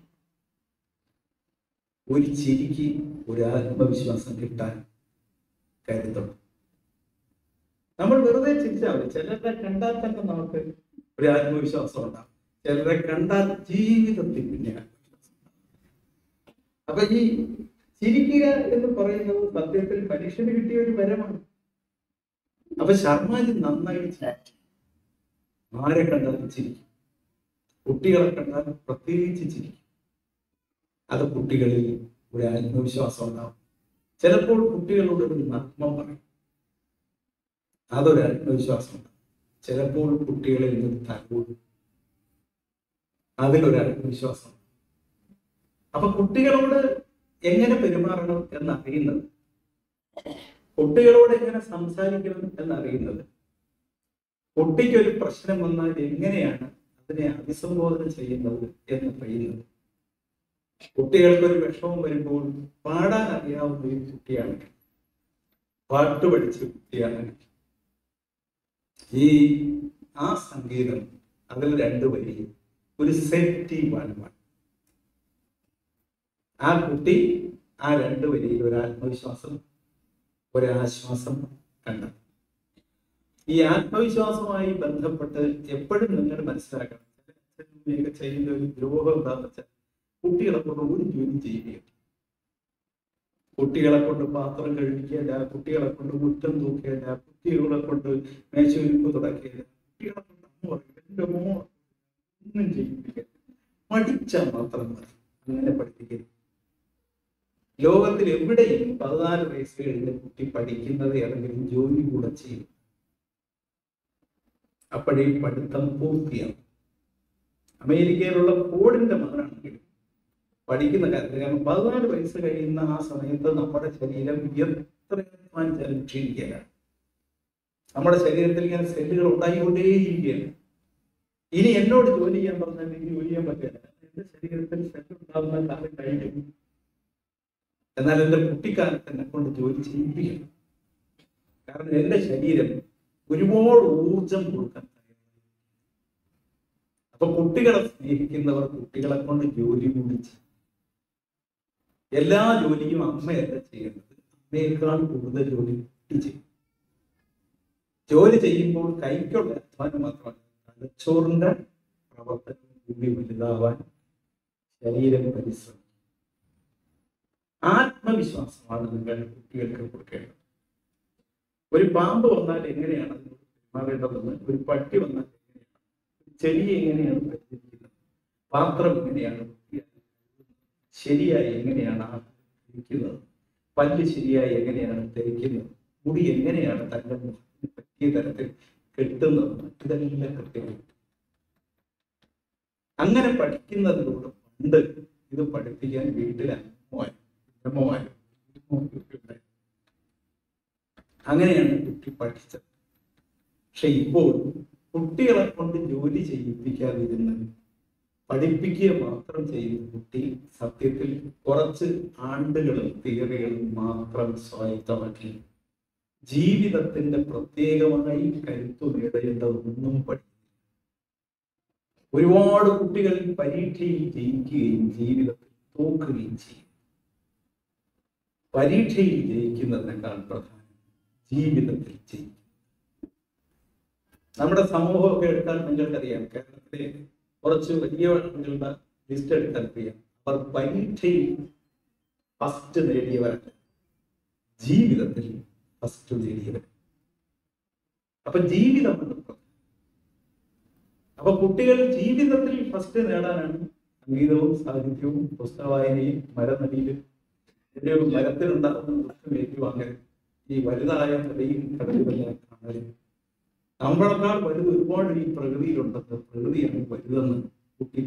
ഒരു ചിരിക്ക് ഒരു ആത്മവിശ്വാസം കിട്ടാൻ കരുതുണ്ട്. നമ്മൾ വെറുതെ ചിരിച്ചാൽ മതി. ചിലരെ കണ്ടാൽ തന്നെ നമുക്ക് ഒരു ആത്മവിശ്വാസം ഉണ്ടാകും. ചിലരെ കണ്ടാൽ ജീവിതത്തിൽ പിന്നെ ആത്മവിശ്വാസം ഉണ്ടാകും. അപ്പൊ ഈ ചിരിക്കുക എന്ന് പറയുന്നത് സത്യത്തിൽ മനുഷ്യന് കിട്ടിയ ഒരു വരമാണ്. അപ്പൊ ശർമാജി നന്നായി ചിരിക്കും. ആരെ കണ്ടാലും ചിരിക്കും. കുട്ടികളെ കണ്ടാൽ പ്രത്യേകിച്ച് ചിരിക്കും. അത് കുട്ടികളിൽ ഒരു ആത്മവിശ്വാസം ഉണ്ടാവും. ചിലപ്പോൾ കുട്ടികളോട് ഒരു നന്മ പറയും, അതൊരു ആത്മവിശ്വാസം ഉണ്ടാവും. ചിലപ്പോൾ കുട്ടികളിൽ നിന്ന് തലോടും, അതിലൊരു ആത്മവിശ്വാസം. അപ്പൊ കുട്ടികളോട് എങ്ങനെ പെരുമാറണം എന്നറിയുന്നത്, കുട്ടികളോട് എങ്ങനെ സംസാരിക്കണം എന്നറിയുന്നത്, കുട്ടിക്ക് ഒരു പ്രശ്നം വന്നാൽ എങ്ങനെയാണ് അതിനെ അഭിസംബോധന ചെയ്യുന്നത് എന്നറിയുന്നത്, കുട്ടികൾക്ക് ഒരു വിഷമം വരുമ്പോൾ പാടാൻ അറിയാവുന്ന ഒരു കുട്ടിയാണെങ്കിൽ, പാട്ട് പഠിച്ച കുട്ടിയാണെങ്കിൽ, ഈ ആ സംഗീതം അതിൽ രണ്ട് വരി ഒരു സേഫ്റ്റി വാൽവാണ്. ആ കുട്ടി ആ രണ്ട് വരിയിൽ ഒരു ആത്മവിശ്വാസം, ഒരാശ്വാസം കണ്ടെത്തും. ഈ ആത്മവിശ്വാസവുമായി ബന്ധപ്പെട്ട് എപ്പോഴും നിങ്ങൾ മനസ്സിലാക്കണം, ചെയ്യുന്ന ഒരു ദ്രോഹം എന്താണെന്ന് വെച്ചാൽ കുട്ടികളെ കൊണ്ട് ഒരു ജോലി ചെയ്യുകയാണ്. കുട്ടികളെ കൊണ്ട് പാത്രം കഴിപ്പിക്കേണ്ട, കുട്ടികളെ കൊണ്ട് മുറ്റം തൂക്കേണ്ട, കുട്ടികളെ കൊണ്ട് മേശവിരിപ്പ് തുടക്കേണ്ട, കുട്ടികളെ കൊണ്ട് അമ്മ പറയും എന്റെ മോൾ ഒന്നും ചെയ്യിപ്പിക്കുക, പഠിച്ചാൽ മാത്രം മതി. അങ്ങനെ പഠിപ്പിക്കരുത്. ലോകത്തിൽ എവിടെയും പതിനാല് വയസ്സ് കഴിഞ്ഞ കുട്ടി പഠിക്കുന്നത് ഏതെങ്കിലും ജോലി കൂടെ ചെയ്യും. അപ്പോഴേ പഠിത്തം പൂർത്തിയാവും. അമേരിക്കയിലുള്ള ഫോർഡിന്റെ മകനാണെങ്കിലും പഠിക്കുന്ന കാര്യത്തിൽ, കാരണം പതിനാല് വയസ്സ് കഴിയുന്ന ആ സമയത്ത് നമ്മുടെ ശരീരം എത്ര അധ്വാനിച്ചാലും ക്ഷീണിക്കുകയാണ്. നമ്മുടെ ശരീരത്തിൽ ഇങ്ങനെ സെല്ലുകൾ ഉണ്ടായിക്കൊണ്ടേയിരിക്കുകയാണ്. ഇനി എന്നോട് ജോലി ചെയ്യാൻ പറഞ്ഞാൽ എനിക്ക് ജോലി ചെയ്യാൻ പറ്റില്ല. എന്റെ ശരീരത്തിൽ സെല്ല് ഉണ്ടാകുന്ന കാലം കഴിഞ്ഞു. എന്നാൽ എൻ്റെ കുട്ടിക്കാലത്ത് എന്നെ കൊണ്ട് ജോലി ചെയ്യിപ്പിക്കണം. കാരണം എൻ്റെ ശരീരം ഒരുപാട് ഊർജം കൊടുക്കാൻ കഴിയും. അപ്പൊ കുട്ടികളെ സ്നേഹിക്കുന്നവർ കുട്ടികളെ കൊണ്ട് ജോലി കൂടി ചെയ്യും. എല്ലാ ജോലിയും അമ്മയല്ല ചെയ്യേണ്ടത്, അമ്മയേക്കാൾ കൂടുതൽ ജോലി കുട്ടി ചെയ്യും. ജോലി ചെയ്യുമ്പോൾ കൈക്കുള്ള അധ്വാനം മാത്രമല്ല, തലച്ചോറിന്റെ പ്രവർത്തനം കൂടി വലുതാവാൻ ശരീരം പരിശ്രമിക്കും. ആത്മവിശ്വാസമാണ് നിങ്ങൾ കുട്ടികൾക്ക് കൊടുക്കേണ്ടത്. ഒരു പാമ്പ് വന്നാൽ എങ്ങനെയാണ് പെരുമാറേണ്ടതെന്ന്, ഒരു പട്ടി വന്നാൽ എങ്ങനെയാണ്, ചെടി എങ്ങനെയാണ് പരിചരിക്കുന്നത്, പാത്രം എങ്ങനെയാണ് ശരിയായി എങ്ങനെയാണ് ഇരിക്കുന്നത്, പല്ല് ശരിയായി എങ്ങനെയാണ് ധരിക്കുന്നത്, മുടി എങ്ങനെയാണ് തന്റെ മുഖത്തിന് പറ്റിയ തരത്തിൽ കെട്ടുന്നത്, ഇതെല്ലാം കൃത്യമായിട്ട് അങ്ങനെ പഠിക്കുന്നതിലൂടെ പണ്ട് ഇത് പഠിപ്പിക്കാൻ വീട്ടിൽ അമ്മമാരും അമ്മമാരും അങ്ങനെയാണ് കുട്ടി പഠിച്ചത്. പക്ഷെ ഇപ്പോൾ കുട്ടികളെ കൊണ്ട് ജോലി ചെയ്യിപ്പിക്കാതിരുന്ന് പഠിപ്പിക്കുക മാത്രം ചെയ്യുന്ന കുട്ടി സത്യത്തിൽ കുറച്ച് ആണ്ടുകളും തിയറികളും മാത്രം സ്വായത്തമാക്കി ജീവിതത്തിന്റെ പ്രത്യേകമായി കരുത്തു നേടേണ്ട ഒന്നും പഠിക്കും. ഒരുപാട് കുട്ടികൾ പരീക്ഷയിൽ ജയിക്കുകയും ജീവിതത്തിൽ തോക്കുകയും ചെയ്യും. പരീക്ഷയിൽ ജയിക്കുന്നതിനേക്കാൾ പ്രധാനം ജീവിതത്തിൽ ജയിക്കും. നമ്മുടെ സമൂഹമൊക്കെ എടുത്താൽ നിങ്ങൾക്കറിയാം, കേരളത്തിലെ കുറച്ച് വലിയ ആളുകളുടെ ലിസ്റ്റ് എടുത്താൽ അറിയാം, അവർ പരീക്ഷയിൽ ഫസ്റ്റ് നേടിയവരല്ല, ജീവിതത്തിൽ ഫസ്റ്റ് നേടിയവർ. അപ്പൊ ജീവിതമാണ്. അപ്പൊ കുട്ടികൾ ജീവിതത്തിൽ ഫസ്റ്റ് നേടാനാണ് സംഗീതവും സാഹിത്യവും പുസ്തക വായനയും മരനടിയിലും ഒരു മരത്തിലുണ്ടാകുന്ന ദുഃഖം ഏറ്റുവാങ്ങലും ഈ വലുതായ നിലയും കടലുമെല്ലാം കാണലും നമ്മളെക്കാൾ വലുത് ഒരുപാട് ഈ പ്രകൃതിയിലുണ്ടെന്ന്, പ്രകൃതിയാണ് വലുതെന്ന് കുട്ടി.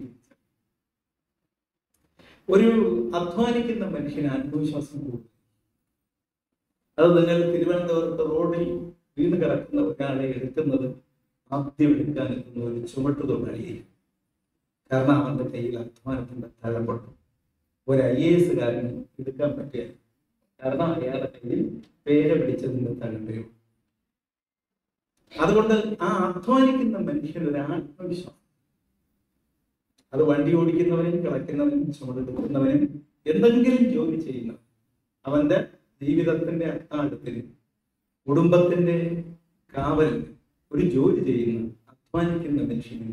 ഒരു അധ്വാനിക്കുന്ന മനുഷ്യന് ആത്മവിശ്വാസം കൂടും. അത് നിങ്ങൾ തിരുവനന്തപുരത്ത് റോഡിൽ വീണ് കിടക്കുന്ന ഒരാളെ എടുക്കുന്നത് ആദ്യം എടുക്കാൻ എത്തുന്ന ഒരു ചുമട്ട് തൊഴിലാളിയായിരിക്കും. കാരണം അവന്റെ കയ്യിൽ അധ്വാനത്തിന്റെ തഴമ്പുണ്ട്. ഒരു ഐ എ എസുകാരന് എടുക്കാൻ പറ്റില്ല, കാരണം അയാളുടെ കയ്യിൽ പേര പിടിച്ചതിന്റെ തഴമ്പയും. അതുകൊണ്ട് ആ അധ്വാനിക്കുന്ന മനുഷ്യന് ഒരു ആത്മവിശ്വാസം, അത് വണ്ടി ഓടിക്കുന്നവനും കിടക്കുന്നവനും ചുമടെടുക്കുന്നവനും എന്തെങ്കിലും ജോലി ചെയ്യുന്നവൻ, അവന്റെ ജീവിതത്തിന്റെ അത്താഴത്തിന് കുടുംബത്തിന്റെ കാവലിന് ഒരു ജോലി ചെയ്യുന്ന അധ്വാനിക്കുന്ന മനുഷ്യന്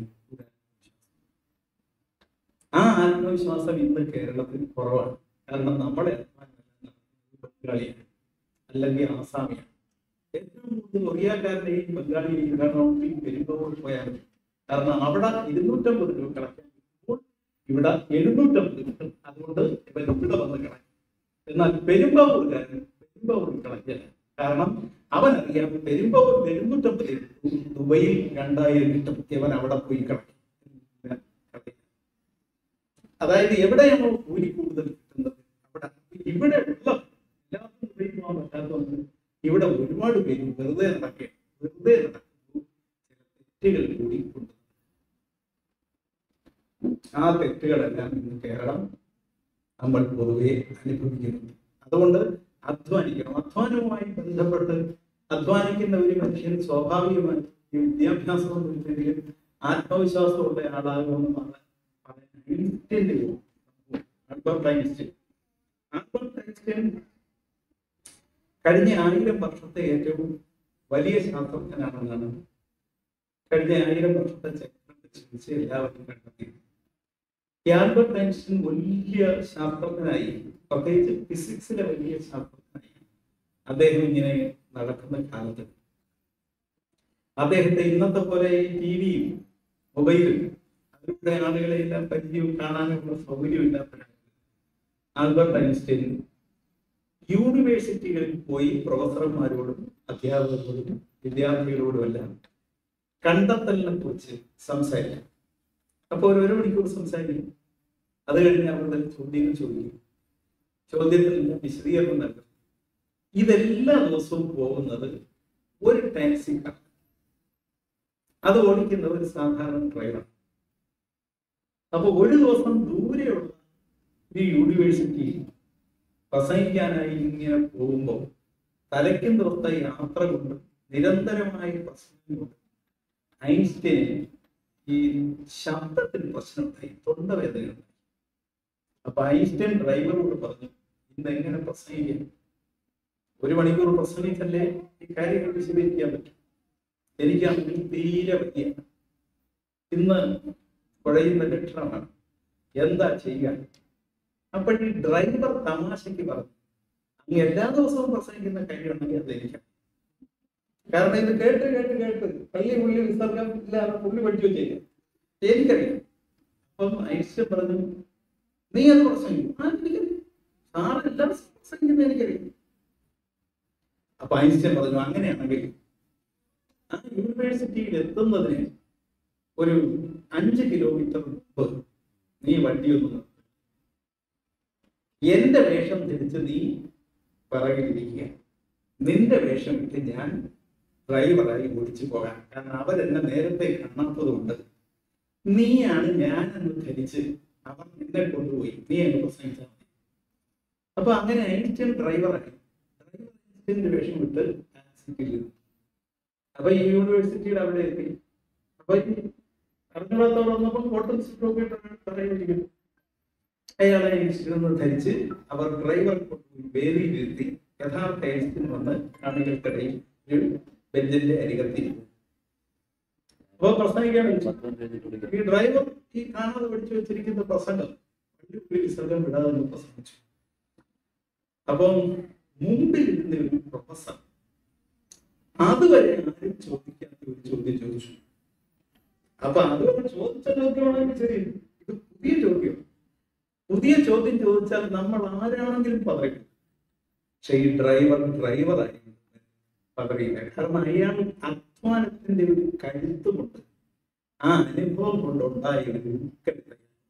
ആ ആത്മവിശ്വാസം ഇന്ന് കേരളത്തിൽ കുറവാണ്. കാരണം നമ്മുടെ അധ്വാനം ബംഗാളിയാണ് അല്ലെങ്കിൽ ആസാമിയാണ്. ഏറ്റവും കൂടുതൽ ഒറിയാക്കാരനെയും ബംഗാളിയെയും കാരണം പെരുമ്പോഴ് പോയാൽ മതി. കാരണം അവിടെ ഇരുന്നൂറ്റമ്പത് രൂപ കിടക്കാൻ, ഇവിടെ എഴുന്നൂറ്റമ്പത് രൂപ. അതുകൊണ്ട് ഇവൻ ഇവിടെ വന്ന് കിടക്കും. എന്നാൽ പെരുമ്പാവൂർക്കാരൻ പെരുമ്പാവൂർ കിടക്കില്ല. കാരണം അവനറിയാം പെരുമ്പാവൂർ എഴുന്നൂറ്റമ്പത് ദുബൈയിൽ രണ്ടായിരം കിട്ടും, ഇവൻ അവിടെ പോയി കിടക്കും. അതായത് എവിടെയാണോ കൂലി കൂടുതൽ കിട്ടുന്നത് അവിടെ. ഇവിടെ ഉള്ള എല്ലാവർക്കും ദുബൈ പോകാൻ പറ്റാത്തതുകൊണ്ട് ഇവിടെ ഒരുപാട് പേര് വെറുതെ നടക്കുക, വെറുതെ നടക്കുന്നു. ചില തെറ്റുകൾ കൂടി കൊണ്ട് ആ തെറ്റുകളെല്ലാം ഇന്ന് കേരളം നമ്മൾ പൊതുവെ അനുഭവിക്കുന്നുണ്ട്. അതുകൊണ്ട് അധ്വാനിക്കണം. അധ്വാനവുമായി ബന്ധപ്പെട്ട് അധ്വാനിക്കുന്ന ഒരു മനുഷ്യൻ സ്വാഭാവികമായി വിദ്യാഭ്യാസം ഇല്ലെങ്കിലും ആത്മവിശ്വാസമുള്ള ആളാകുമെന്ന് ആൽബർട്ട് ഐൻസ്റ്റീൻ ആൽബർട്ട് ഐൻസ്റ്റീൻ കഴിഞ്ഞ ആയിരം വർഷത്തെ ഏറ്റവും വലിയ ശാസ്ത്രജ്ഞനാണെന്നാണ് കഴിഞ്ഞ ആയിരം വർഷത്തെ ചരിത്രം വെച്ച് എല്ലാവരും കണ്ടെത്തി. ആൽബർട്ട് ഐൻസ്റ്റീൻ വലിയ ശാസ്ത്രജ്ഞനായി, പ്രത്യേകിച്ച് ഫിസിക്സിലെ വലിയ ശാസ്ത്രജ്ഞനായി. അദ്ദേഹം ഇങ്ങനെ നടക്കുന്ന കാലത്ത് അദ്ദേഹത്തെ ഇന്നത്തെ പോലെ ടി വിയും മൊബൈലും അതിലൂടെ ആളുകളെ എല്ലാം പരിചയവും കാണാനുള്ള സൗകര്യമില്ലാത്തതാണ് ആൽബർട്ട് ഐൻസ്റ്റീൻ യൂണിവേഴ്സിറ്റികളിൽ പോയി പ്രൊഫസർമാരോടും അധ്യാപകരോടും വിദ്യാർത്ഥികളോടും എല്ലാം കണ്ടെത്തലിനെ കുറിച്ച് സംസാരിക്കും. അപ്പോൾ ഒരു ഒരു മണിക്കൂർ സംസാരിക്കും. അത് കഴിഞ്ഞ് അവരുടെ ചോദ്യങ്ങൾ ചോദിക്കും. ചോദ്യത്തിൽ വിശദീകരണം നൽകും. ഇതെല്ലാ ദിവസവും പോകുന്നത് ഒരു ടാക്സി കാർ, അത് ഓടിക്കുന്ന ഒരു സാധാരണ ഡ്രൈവർ. അപ്പൊ ഒരു ദിവസം ദൂരെയുള്ള ഒരു യൂണിവേഴ്സിറ്റി പ്രസംഗിക്കാനായി ഇങ്ങനെ പോകുമ്പോൾ തലയ്ക്കും ദിവസത്തെ യാത്ര കൊണ്ട് നിരന്തരമായ പ്രശ്നം കൊണ്ട് ഐൻസ്റ്റീന് ഈ ശബ്ദത്തിന് പ്രശ്നമുണ്ടായി, തൊണ്ടവേദനയുണ്ടായി. അപ്പൊ ഐൻസ്റ്റീൻ ഡ്രൈവറോട് പറഞ്ഞു, ഇന്ന് എങ്ങനെ പ്രസംഗിക്കാം? ഒരു മണിക്കൂർ പ്രസംഗിച്ചല്ലേ ഈ കാര്യങ്ങൾ വിശദീകരിക്കാൻ പറ്റും. എനിക്കാണെങ്കിൽ തീരെ വയ്യ, ഇന്ന് കുഴയുന്ന ലക്ഷണമാണ്, എന്താ ചെയ്യാൻ? അപ്പോഴീ ഡ്രൈവർ തമാശയ്ക്ക് പറഞ്ഞു, അങ്ങ് എല്ലാ ദിവസവും പ്രസംഗിക്കുന്ന കാര്യമുണ്ടെങ്കിൽ അത് എനിക്കാണ്. കാരണം ഇത് കേട്ട് കേട്ട് കേട്ട് പള്ളി പുള്ളി വിസർഗം ഇല്ലാതെ പുള്ളി പഠിച്ചു വെച്ചേക്കാം, എനിക്കറിയാം. അപ്പം ഐൻസ്റ്റീൻ പറഞ്ഞു, നീ അത് പ്രസംഗിക്കും. ആ എനിക്കറിയാം, സാറ് എല്ലാ പ്രസംഗിക്കുന്നത് എനിക്കറിയാം. അപ്പൊ ഐൻസ്റ്റീൻ പറഞ്ഞു, അങ്ങനെയാണെങ്കിൽ ആ യൂണിവേഴ്സിറ്റിയിൽ എത്തുന്നതിന് ഒരു അഞ്ച് കിലോമീറ്റർ മുമ്പ് നീ വണ്ടി ഒന്ന് എന്റെ വേഷം ധരിച്ച് നീ പിറകിലിരിക്കുക. നിന്റെ വേഷം ഇട്ട് ഞാൻ ഡ്രൈവറായി ഓടിച്ചു പോകാം, കാരണം അവരെന്നെ നേരത്തെ കാണാത്തതുകൊണ്ട് നീയാണ് ഞാനെന്ന് ധരിച്ച് അവർ നിന്നെ കൊണ്ടുപോയി, നീ എന്നെ പ്രസംഗിച്ചാൽ മതി. അപ്പൊ അങ്ങനെ ഐൻസ്റ്റൈൻ ഡ്രൈവറായി. ഡ്രൈവർ ഐൻസ്റ്റൈൻ്റെ വേഷം വിട്ട് ടാക്സിക്കില്ല. അപ്പൊ ഈ യൂണിവേഴ്സിറ്റിയുടെ അവിടെ എത്തി. അപ്പൊ ഈ അറിഞ്ഞോളത്തോടെ വന്നപ്പോൾ ഹോട്ടൽ പറയുന്നിരിക്കുന്നു. അയാളെ ഐൻസ്റ്റൈൻ ധരിച്ച് അവർ ഡ്രൈവർ കൊണ്ടുപോയി വേദിയിലിരുത്തി. യഥാർത്ഥ ഐൻസ്റ്റൈൻ വന്ന് കാണികൾക്കിടയിൽ ഒരു ബെഞ്ചിന്റെ അരികത്തിൽ. അപ്പൊ പ്രസംഗിക്കാൻ ഈ ഡ്രൈവർ ഈ കാണാതെ പഠിച്ചു വെച്ചിരിക്കുന്ന പ്രസംഗം വണ്ടി വിസർഗം വിടാതെ പ്രസംഗിച്ചു. അപ്പം മുമ്പിൽ ഇരുന്ന ഒരു പ്രൊഫസർ അതുവരെ ആരും ചോദിക്കാത്ത ഒരു ചോദ്യം ചോദിച്ചു. അപ്പൊ അതുവരെ ചോദിച്ച ചോദ്യമാണെങ്കിൽ ശരി, ഇത് പുതിയ ചോദ്യം. പുതിയ ചോദ്യം ചോദിച്ചാൽ നമ്മൾ ആരാണെങ്കിലും പതറിക്കും. പക്ഷെ ഈ ഡ്രൈവർ ഡ്രൈവറായി പതറിയില്ല. കാരണം അയാൾ അധ്വാനത്തിന്റെ ഒരു കരുത്തുമുണ്ട്. ആ അനുഭവം കൊണ്ടുണ്ടായ ഒരു ഉൾക്കരുത്ത.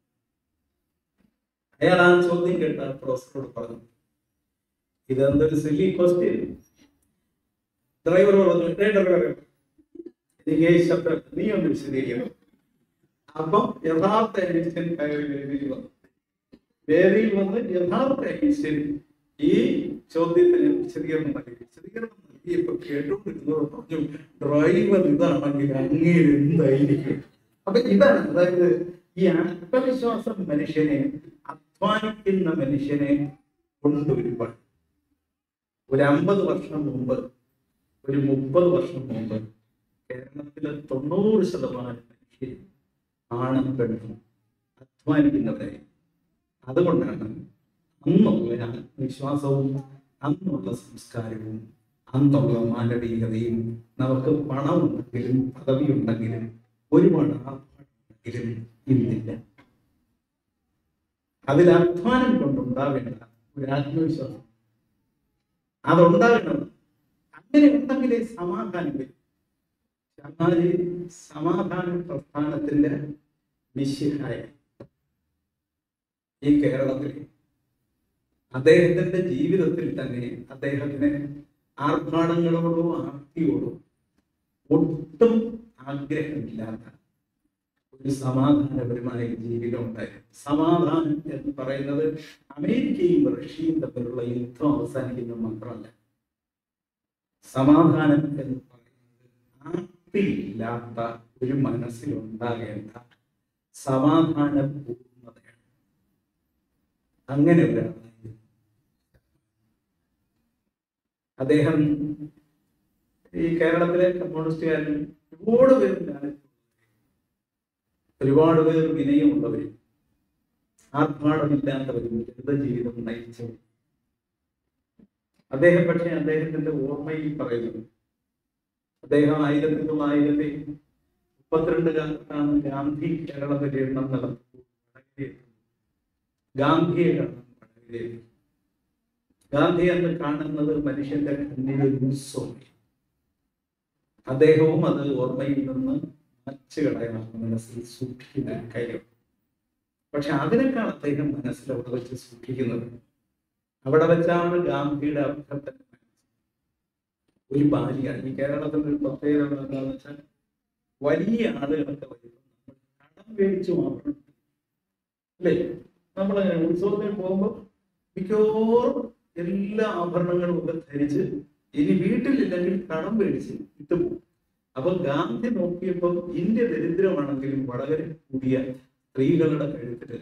അയാൾ ആ ചോദ്യം കേട്ട പ്രൊഫസറോട് പറഞ്ഞു, ഇതെന്തൊരു സില്ലി ക്വസ്റ്റ്യൻ. ഡ്രൈവർ പറഞ്ഞു, എനിക്ക് ഈ ശബ്ദം നീ ഒന്ന് വിശദീകരിക്കണം. അപ്പം യഥാർത്ഥ ഐൻസ്റ്റൈൻ വേദിയിൽ വന്നു. വേദിയിൽ വന്ന് യഥാർത്ഥ ഐൻസ്റ്റൈൻ ഈ ചോദ്യത്തിന് വിശദീകരണം നൽകി. വിശദീകരണം നൽകിയപ്പോ കേട്ടോണ്ടിരുന്നവർ പറഞ്ഞു, ഡ്രൈവർ ഇതാണെങ്കിൽ അങ്ങേര് എന്തായിരിക്കും. അപ്പൊ ഇതാണ്, അതായത് ഈ ആത്മവിശ്വാസം മനുഷ്യനെ, അധ്വാനിക്കുന്ന മനുഷ്യനെ കൊണ്ടുവരുവാൻ. ഒരു അമ്പത് വർഷം മുമ്പ്, ഒരു മുപ്പത് വർഷം മുമ്പ് കേരളത്തിലെ തൊണ്ണൂറ് ശതമാനം മനുഷ്യർ ആണും പെണ്ണും അധ്വാനിക്കുന്നവരായി. അതുകൊണ്ടാണ് അന്നുള്ള ആത്മവിശ്വാസവും അന്നുള്ള സംസ്കാരവും അന്നുള്ള മാനവികതയും നമുക്ക് പണമുണ്ടെങ്കിലും പദവി ഉണ്ടെങ്കിലും ഒരുപാട് ആർഭാടമുണ്ടെങ്കിലും ഇന്നില്ല. അതിൽ അധ്വാനം കൊണ്ടുണ്ടാവേണ്ട ഒരു ആത്മവിശ്വാസം അതുണ്ടാകണം. അങ്ങനെ ഉണ്ടെങ്കിലേ സമാധാനം വരും. ചമാരി സമാധാന പ്രസ്ഥാനത്തിന്റെ മിശിഹായ ഈ കേരളത്തിൽ അദ്ദേഹത്തിന്റെ ജീവിതത്തിൽ തന്നെ അദ്ദേഹത്തിന് ആർഭാടങ്ങളോടോ ആർത്തിയോടോ ഒട്ടും ആഗ്രഹമില്ലാത്ത ഒരു സമാധാനപരമായ ജീവിതം ഉണ്ടായിരുന്നു. സമാധാനം എന്ന് പറയുന്നത് അമേരിക്കയും റഷ്യയും തമ്മിലുള്ള യുദ്ധം അവസാനിക്കുന്നത് മാത്രമല്ല. സമാധാനം എന്ന് പറയുന്നത് ആർത്തിയില്ലാത്ത ഒരു മനസ്സിലുണ്ടാകേണ്ട സമാധാന പൂർണ്ണതയാണ്. അങ്ങനെ ഒരാളായിരുന്നു അദ്ദേഹം. ഈ കേരളത്തിലെ കമ്മ്യൂണിസ്റ്റുകാരിൽ ഒരുപാട് പേരുണ്ടാണ്, ഒരുപാട് പേർ വിനയമുള്ളവരും ആർഭാടമില്ലാത്തവരും ലളിത ജീവിതം നയിച്ചവരും. അദ്ദേഹം പക്ഷേ അദ്ദേഹത്തിന്റെ ഓർമ്മയിൽ പറയുന്നത്, അദ്ദേഹം ആയിരത്തി തൊള്ളായിരത്തി മുപ്പത്തിരണ്ട് കാലത്താണ് ഗാന്ധി കേരള പര്യടനം നടത്തുന്നത്. ഗാന്ധിയെ കാണാൻ വടകരയിൽ. ഗാന്ധി എന്ന് കാണുന്നത് മനുഷ്യന്റെ കണ്ണിലൊരു ഉത്സവം. അദ്ദേഹവും അത് ഓർമ്മയിൽ നിന്ന് മച്ചു കളയാൻ മനസ്സിൽ സൂക്ഷിക്കുന്ന കാര്യം. പക്ഷെ അതിനേക്കാൾ അദ്ദേഹം മനസ്സിൽ അവിടെ വെച്ച് സൂക്ഷിക്കുന്നത്, അവിടെ വെച്ചാണ് ഗാന്ധിയുടെ അഭ്യർത്ഥന. ഒരു ബാലിക, ഈ കേരളത്തിൽ ഒരു പ്രത്യേകത എന്താണെന്ന് വെച്ചാൽ വലിയ ആളുകളൊക്കെ വരുമ്പോൾ കടം മേടിച്ചു മാത്രം അല്ലേ. നമ്മൾ ഉത്സവത്തിന് പോകുമ്പോൾ മിക്കവാറും എല്ലാ ആഭരണങ്ങളും ഒക്കെ ധരിച്ച് ഇനി വീട്ടിലില്ലെങ്കിൽ കടം മേടിച്ച് ഇട്ടുപോകും. അപ്പൊ ഗാന്ധി നോക്കിയപ്പോൾ ഇന്ത്യ ദരിദ്രമാണെങ്കിലും വളരെ കൂടിയ സ്ത്രീകളുടെ കഴുത്തിൽ.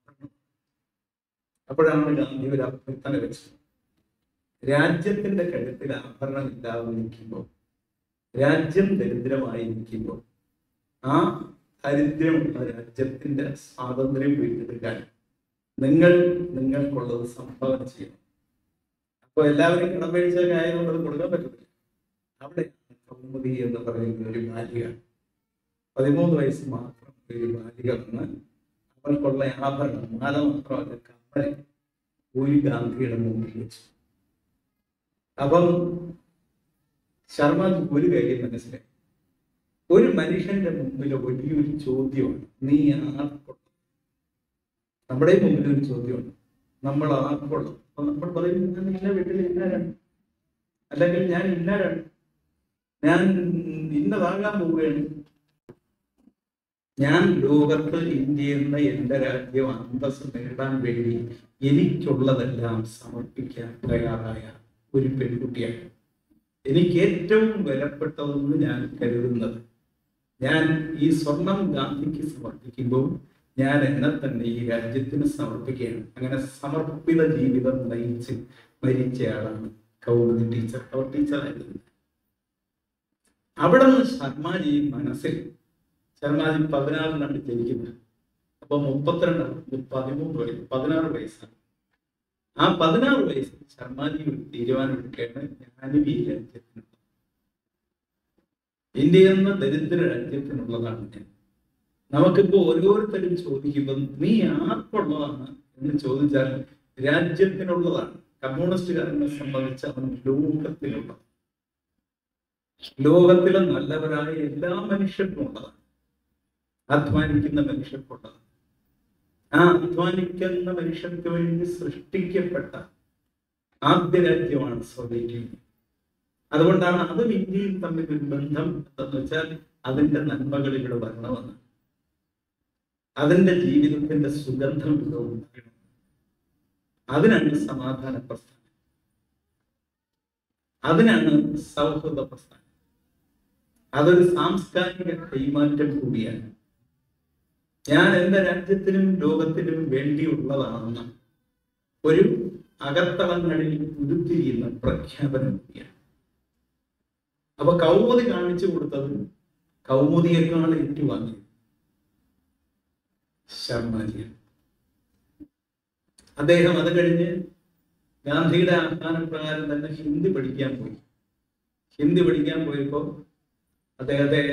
അപ്പോഴാണ് ഗാന്ധി ഒരു അഭ്യർത്ഥന വെച്ചത്, രാജ്യത്തിന്റെ കഴുത്തിൽ ആഭരണം ഇല്ലാതെ നിൽക്കുമ്പോൾ, രാജ്യം ദരിദ്രമായിരിക്കുമ്പോൾ ആ ദരിദ്രമുള്ള രാജ്യത്തിന്റെ സ്വാതന്ത്ര്യം വീണ്ടെടുക്കാൻ നിങ്ങൾ നിങ്ങൾക്കുള്ളത് സംഭാവന ചെയ്യണം. അപ്പൊ എല്ലാവരും കടം മേടിച്ചൊക്കെ ആയതുകൊണ്ട് അത് കൊടുക്കാൻ പറ്റത്തില്ല. അവിടെ കൗമുദി എന്ന് പറയുന്ന ഒരു ബാലിക, പതിമൂന്ന് വയസ്സ് മാത്രം ഒരു ബാലിക വന്ന് അവൾക്കുള്ള ആഭരണം, മാല മാത്രമല്ല കമ്മൽ ഒരു ഗാന്ധിയുടെ മുമ്പിൽ വെച്ചു. അപ്പം ശർമ്മ ഒരു കാര്യം മനസ്സിലായി, ഒരു മനുഷ്യന്റെ മുമ്പിൽ വലിയൊരു ചോദ്യമാണ്, നീ ആർക്കുള്ള. നമ്മുടെ മുമ്പിൽ ഒരു ചോദ്യമാണ്, നമ്മൾ ആർക്കുള്ള. അപ്പൊ നമ്മൾ പറയും ഞാൻ ഇന്ന വീട്ടിൽ ഇന്നാരാണ്, അല്ലെങ്കിൽ ഞാൻ ഇന്നാരാണ്, ഞാൻ ഇന്നതാകാൻ പോവുകയാണ്. ഞാൻ ലോകത്ത് ഇന്ത്യ എന്ന എന്റെ രാജ്യം അന്തസ് നേടാൻ വേണ്ടി എനിക്കുള്ളതെല്ലാം സമർപ്പിക്കാൻ തയ്യാറായ ഒരു പെൺകുട്ടിയാണ്. എനിക്ക് ഏറ്റവും വിലപ്പെട്ടതെന്ന് ഞാൻ കരുതുന്നത്, ഞാൻ ഈ സ്വർണം ഗാന്ധിക്ക് സമർപ്പിക്കുമ്പോൾ ഞാൻ എന്നെ തന്നെ ഈ രാജ്യത്തിന് സമർപ്പിക്കുകയാണ്. അങ്ങനെ സമർപ്പിത ജീവിതം നയിച്ച് മരിച്ചയാളാണ് കൗമുദി ടീച്ചർ. അവർ ടീച്ചറായിരുന്നു. അവിടെ നിന്ന് ശർമാജി മനസ്സിൽ, ശർമാജി പതിനാറിനാണ് ജനിക്കുന്നത്. അപ്പൊ മുപ്പത്തിരണ്ട് പതിമൂന്ന് വയസ്സ് പതിനാറ് വയസ്സാണ്. ആ പതിനാറ് വയസ്സിൽ ശർമാജി ഒരു തീരുമാനം എടുക്കുകയാണ്, ഞാനും ഈ രാജ്യത്തിന്, ഇന്ത്യ എന്ന ദരിദ്ര രാജ്യത്തിനുള്ളതാണ് ഞാൻ. നമുക്കിപ്പോ ഓരോരുത്തരും ചോദിക്കുമ്പോൾ നീ ആർക്കുള്ളതാണ് എന്ന് ചോദിച്ചാൽ രാജ്യത്തിനുള്ളതാണ്. കമ്മ്യൂണിസ്റ്റുകാരനെ സംബന്ധിച്ച് അവൻ ലോകത്തിലുള്ളത്, ലോകത്തിലെ നല്ലവരായ എല്ലാ മനുഷ്യർക്കും ഉള്ളതാണ്, അധ്വാനിക്കുന്ന മനുഷ്യർക്കുള്ളത്. ആ അധ്വാനിക്കുന്ന മനുഷ്യർക്ക് വേണ്ടി സൃഷ്ടിക്കപ്പെട്ട ആദ്യ രാജ്യമാണ് സോവിയറ്റ് യൂണിയൻ. അതുകൊണ്ടാണ് അതും ഇന്ത്യയും തമ്മിൽ ഒരു ബന്ധം എന്തെന്ന് വെച്ചാൽ അതിന്റെ നന്മകൾ ഇവിടെ വരണമെന്ന്, അതിന്റെ ജീവിതത്തിന്റെ സുഗന്ധം ഇവിടെ ഉണ്ടാകണം. അതിനാണ് സമാധാന പ്രസ്ഥാനം, അതിനാണ് സൗഹൃദ പ്രസ്ഥാനം. അതൊരു സാംസ്കാരിക കൈമാറ്റം കൂടിയാണ്. ഞാൻ എന്റെ രാജ്യത്തിനും ലോകത്തിനും വേണ്ടിയുള്ളതാണെന്ന് ഒരു അകത്തളങ്ങളിൽ ഉരുത്തിരിയുന്ന പ്രഖ്യാപനം കൂടിയാണ്. അപ്പൊ കൗമുദി കാണിച്ചു കൊടുത്തത് കൗമുദിയേക്കാൾ ഏറ്റുവാങ്ങി ശർമാജിയാണ്. അദ്ദേഹം അത് കഴിഞ്ഞ് ഗാന്ധിയുടെ ആഹ്വാനപ്രകാരം തന്നെ ഹിന്ദി പഠിക്കാൻ പോയി. ഹിന്ദി പഠിക്കാൻ പോയപ്പോ അദ്ദേഹത്തെ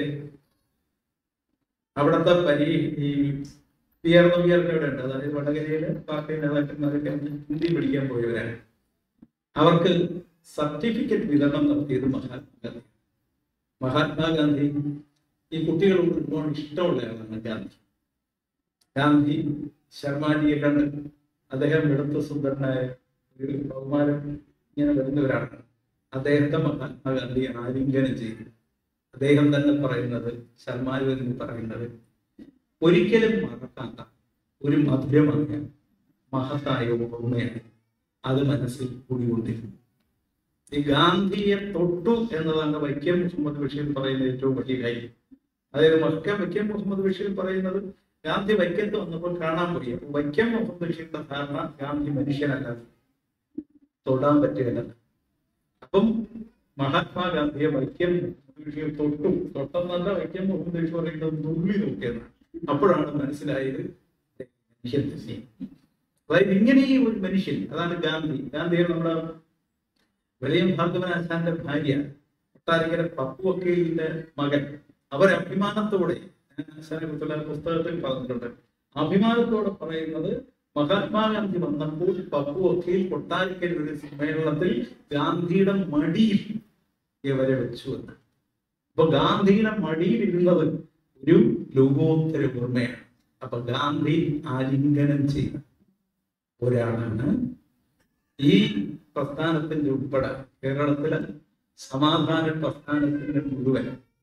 അവിടുത്തെ പരി ഈ ഉയർന്ന ഉയർന്നവിടെ ഉണ്ട്, അതായത് വടകരയിലെ പാർട്ടി നേതാക്കന്മാരൊക്കെ ഹിന്ദി പഠിക്കാൻ പോയവരാണ്. അവർക്ക് സർട്ടിഫിക്കറ്റ് വിതരണം നടത്തിയത് മഹാത്മാഗാന്ധി. മഹാത്മാഗാന്ധി ഈ കുട്ടികളോട് ഒരുപാട് ഇഷ്ടമുള്ളയാളാണ് ഗാന്ധി. ഗാന്ധി ശർമാജിയെ കണ്ട് അദ്ദേഹം വെളുത്ത സുന്ദരനായ ഒരു ബഹുമാനം ഇങ്ങനെ വരുന്നവരാണ്. അദ്ദേഹത്തെ മഹാത്മാഗാന്ധി ആലിംഗനം ചെയ്തു. അദ്ദേഹം തന്നെ പറയുന്നത്, ശർമാജി പറയുന്നത്, ഒരിക്കലും മറക്കാത്ത ഒരു മധുരമായ മഹത്തായ ഓർമ്മയാണ് അത് മനസ്സിൽ കൂടിക്കൊണ്ടിരുന്നു. ഈ ഗാന്ധിയെ തൊട്ടു എന്നതാണ് വൈക്കം മുഹമ്മദ് ബഷീർ പറയുന്ന ഏറ്റവും വലിയ കാര്യം. അതായത് വൈക്കം വൈക്കം മുഹമ്മദ് ബഷീർ പറയുന്നത് ഗാന്ധി വൈക്കത്ത് വന്നപ്പോൾ കാണാൻ പോയി. അപ്പൊ വൈക്കം മുഹമ്മദ് ബഷീറിന്റെ ധാരണ ഗാന്ധി മനുഷ്യനല്ല, തൊടാൻ പറ്റുകയല്ല. അപ്പം മഹാത്മാഗാന്ധിയെ വൈക്കം മുഹമ്മദ് ബഷീർ തൊട്ടു. തൊട്ടെന്നല്ല വൈക്കം മുഹമ്മദ് ബഷീർ പറയുന്നത് നുള്ളി നോക്കിയത്. അപ്പോഴാണ് മനസ്സിലായത് മനുഷ്യൻ. അതായത് ഇങ്ങനെ ഒരു മനുഷ്യൻ, അതാണ് ഗാന്ധി. ഗാന്ധിയെ നമ്മുടെ വലിയ ഭാഗവനാശാന്റെ ഭാര്യ കൊട്ടാരക്കര പപ്പു വക്കീലിന്റെ മകൻ, അവർ അഭിമാനത്തോടെ, ആശാനെ കുറിച്ചുള്ള പുസ്തകത്തിൽ പറഞ്ഞിട്ടുണ്ട്, അഭിമാനത്തോടെ പറയുന്നത് മഹാത്മാഗാന്ധി വന്നപ്പോൾ പപ്പു വക്കീൽ കൊട്ടാരക്കര ഒരു സമ്മേളനത്തിൽ ഗാന്ധിയുടെ മടിയിൽ ഇവരെ വെച്ചു എന്ന്. അപ്പൊ ഗാന്ധിയുടെ മടിയിൽ ഇരുന്നത് ഒരു ലോകോത്തര ഓർമ്മയാണ്. അപ്പൊ ഗാന്ധി ആലിംഗനം ചെയ്ത ഒരാളാണ് ഈ പ്രസ്ഥാനത്തിന്റെ ഉൾപ്പെടെ കേരളത്തിലെ സമാധാന പ്രസ്ഥാനത്തിന്റെ മുഴുവൻ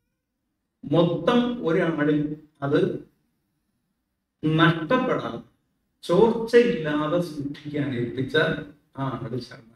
മൊത്തം ഒരാളിൽ അത് നഷ്ടപ്പെടാതെ ചോർച്ചയില്ലാതെ സൂക്ഷിക്കാൻ ഏൽപ്പിച്ച ആ ആള് ശർമ്മ.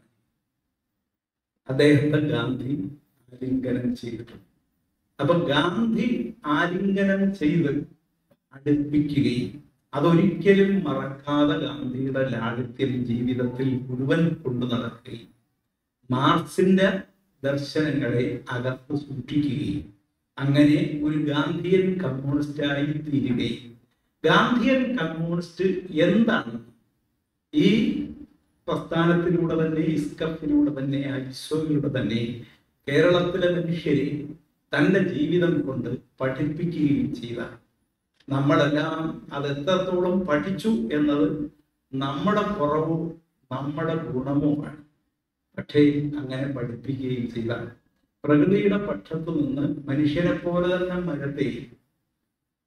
അദ്ദേഹത്തെ ഗാന്ധി ആലിംഗനം ചെയ്തിട്ടുണ്ട്. അപ്പൊ ഗാന്ധി ആലിംഗനം ചെയ്ത് അടുപ്പിക്കുകയും അതൊരിക്കലും മറക്കാതെ ഗാന്ധിയുടെ ലാളിത്യം ജീവിതത്തിൽ മുഴുവൻ കൊണ്ടു നടക്കുകയും മാർക്സിന്റെ ദർശനങ്ങളെ അകത്ത് സൂക്ഷിക്കുകയും അങ്ങനെ ഒരു ഗാന്ധിയൻ കമ്മ്യൂണിസ്റ്റായി തീരുകയും, ഗാന്ധിയൻ കമ്മ്യൂണിസ്റ്റ് എന്താണ് ഈ പ്രസ്ഥാനത്തിലൂടെ തന്നെ, ഇസ്കഫിലൂടെ തന്നെ, ഐസോയിലൂടെ തന്നെ കേരളത്തിലെ മനുഷ്യരെ തന്റെ ജീവിതം കൊണ്ട് പഠിപ്പിക്കുകയും ചെയ്ത, നമ്മളെല്ലാം അത് എത്രത്തോളം പഠിച്ചു എന്നത് നമ്മുടെ കുറവും നമ്മുടെ ഗുണവുമാണ്. പക്ഷേ അങ്ങനെ പഠിപ്പിക്കുകയും ചെയ്ത, പ്രകൃതിയുടെ പക്ഷത്തു നിന്ന് മനുഷ്യനെ പോലെ തന്നെ മരത്തെ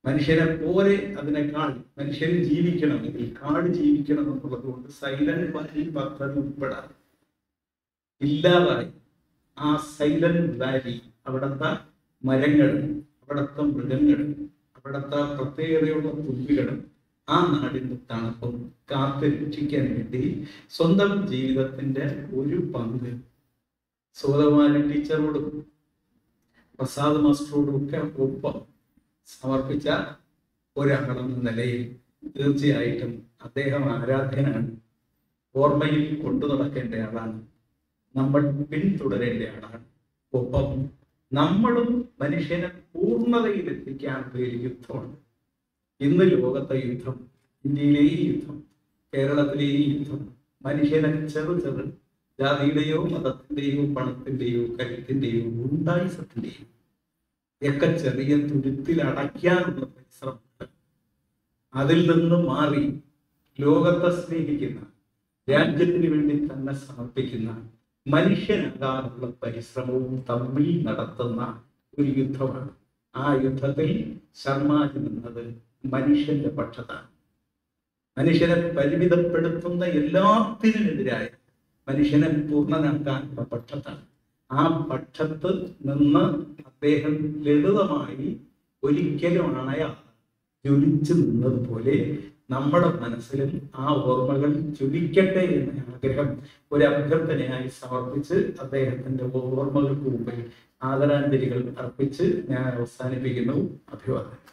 മനുഷ്യനെ പോലെ അതിനേക്കാൾ മനുഷ്യൻ ജീവിക്കണമെങ്കിൽ കാട് ജീവിക്കണം എന്നുള്ളത് കൊണ്ട് സൈലന്റ് വാലി പദ്ധതി ഉൾപ്പെടാതെ ഇല്ലാതായി. ആ സൈലന്റ് വാലി അവിടുത്തെ മരങ്ങളും അവിടുത്തെ മൃഗങ്ങളും അവിടുത്തെ പ്രത്യേകതയുള്ള തുല്ലികളും ആ നാടിന്റെ തണുപ്പും കാത്തു രക്ഷിക്കാൻ വേണ്ടി സ്വന്തം ജീവിതത്തിന്റെ ഒരു പങ്ക് സോദമാന ടീച്ചറോടും പ്രസാദ് മാസ്റ്ററോടും ഒക്കെ ഒപ്പം സമർപ്പിച്ച ഒരാളെന്ന നിലയിൽ തീർച്ചയായിട്ടും അദ്ദേഹം ആരാധ്യനാണ്. ഓർമ്മയിൽ കൊണ്ടു നടക്കേണ്ട ആളാണ്. നമ്മൾ പിന്തുടരേണ്ട ആളാണ്. ഒപ്പം നമ്മളും മനുഷ്യനെ പൂർണ്ണതയിൽ എത്തിക്കാനുള്ള ഒരു യുദ്ധമാണ്. ഇന്ന് ലോകത്തെ യുദ്ധം, ഇന്ത്യയിലെ ഈ യുദ്ധം, കേരളത്തിലെ ഈ യുദ്ധം മനുഷ്യനെ ചെറു ചെറു ജാതിയുടെയോ മതത്തിന്റെയോ പണത്തിന്റെയോ കരുത്തിന്റെയോ ഗുണ്ടായുസത്തിന്റെയോ ഒക്കെ ചെറിയ തുരുത്തിൽ അടയ്ക്കാനുള്ള പരിശ്രമം, അതിൽ നിന്ന് മാറി ലോകത്തെ സ്നേഹിക്കുന്ന, രാജ്യത്തിന് വേണ്ടി തന്നെ സമർപ്പിക്കുന്ന മനുഷ്യനാകാനുള്ള പരിശ്രമവും തമ്മിൽ നടത്തുന്ന ഒരു യുദ്ധമാണ്. ആ യുദ്ധത്തിൽ ശർമാജി നിന്നത് മനുഷ്യന്റെ പക്ഷത്താണ്. മനുഷ്യനെ പരിമിതപ്പെടുത്തുന്ന എല്ലാത്തിനുമെതിരായ മനുഷ്യനെ പൂർണ്ണനാക്കാനുള്ള പക്ഷത്താണ്. ആ പക്ഷത്ത് നിന്ന് അദ്ദേഹം ലളിതമായി ഒരിക്കലും അണയാതെ ജ്വലിച്ചു നിന്നതുപോലെ നമ്മുടെ മനസ്സിലും ആ ഓർമ്മകൾ ജ്വലിക്കട്ടെ എന്ന ആഗ്രഹം ഒരു അഭ്യർത്ഥനയായി സമർപ്പിച്ച് അദ്ദേഹത്തിന്റെ ഓർമ്മകൾക്ക് മുമ്പിൽ ആദരാഞ്ജലികൾ അർപ്പിച്ച് ഞാൻ അവസാനിപ്പിക്കുന്നു. അഭിവാദനം.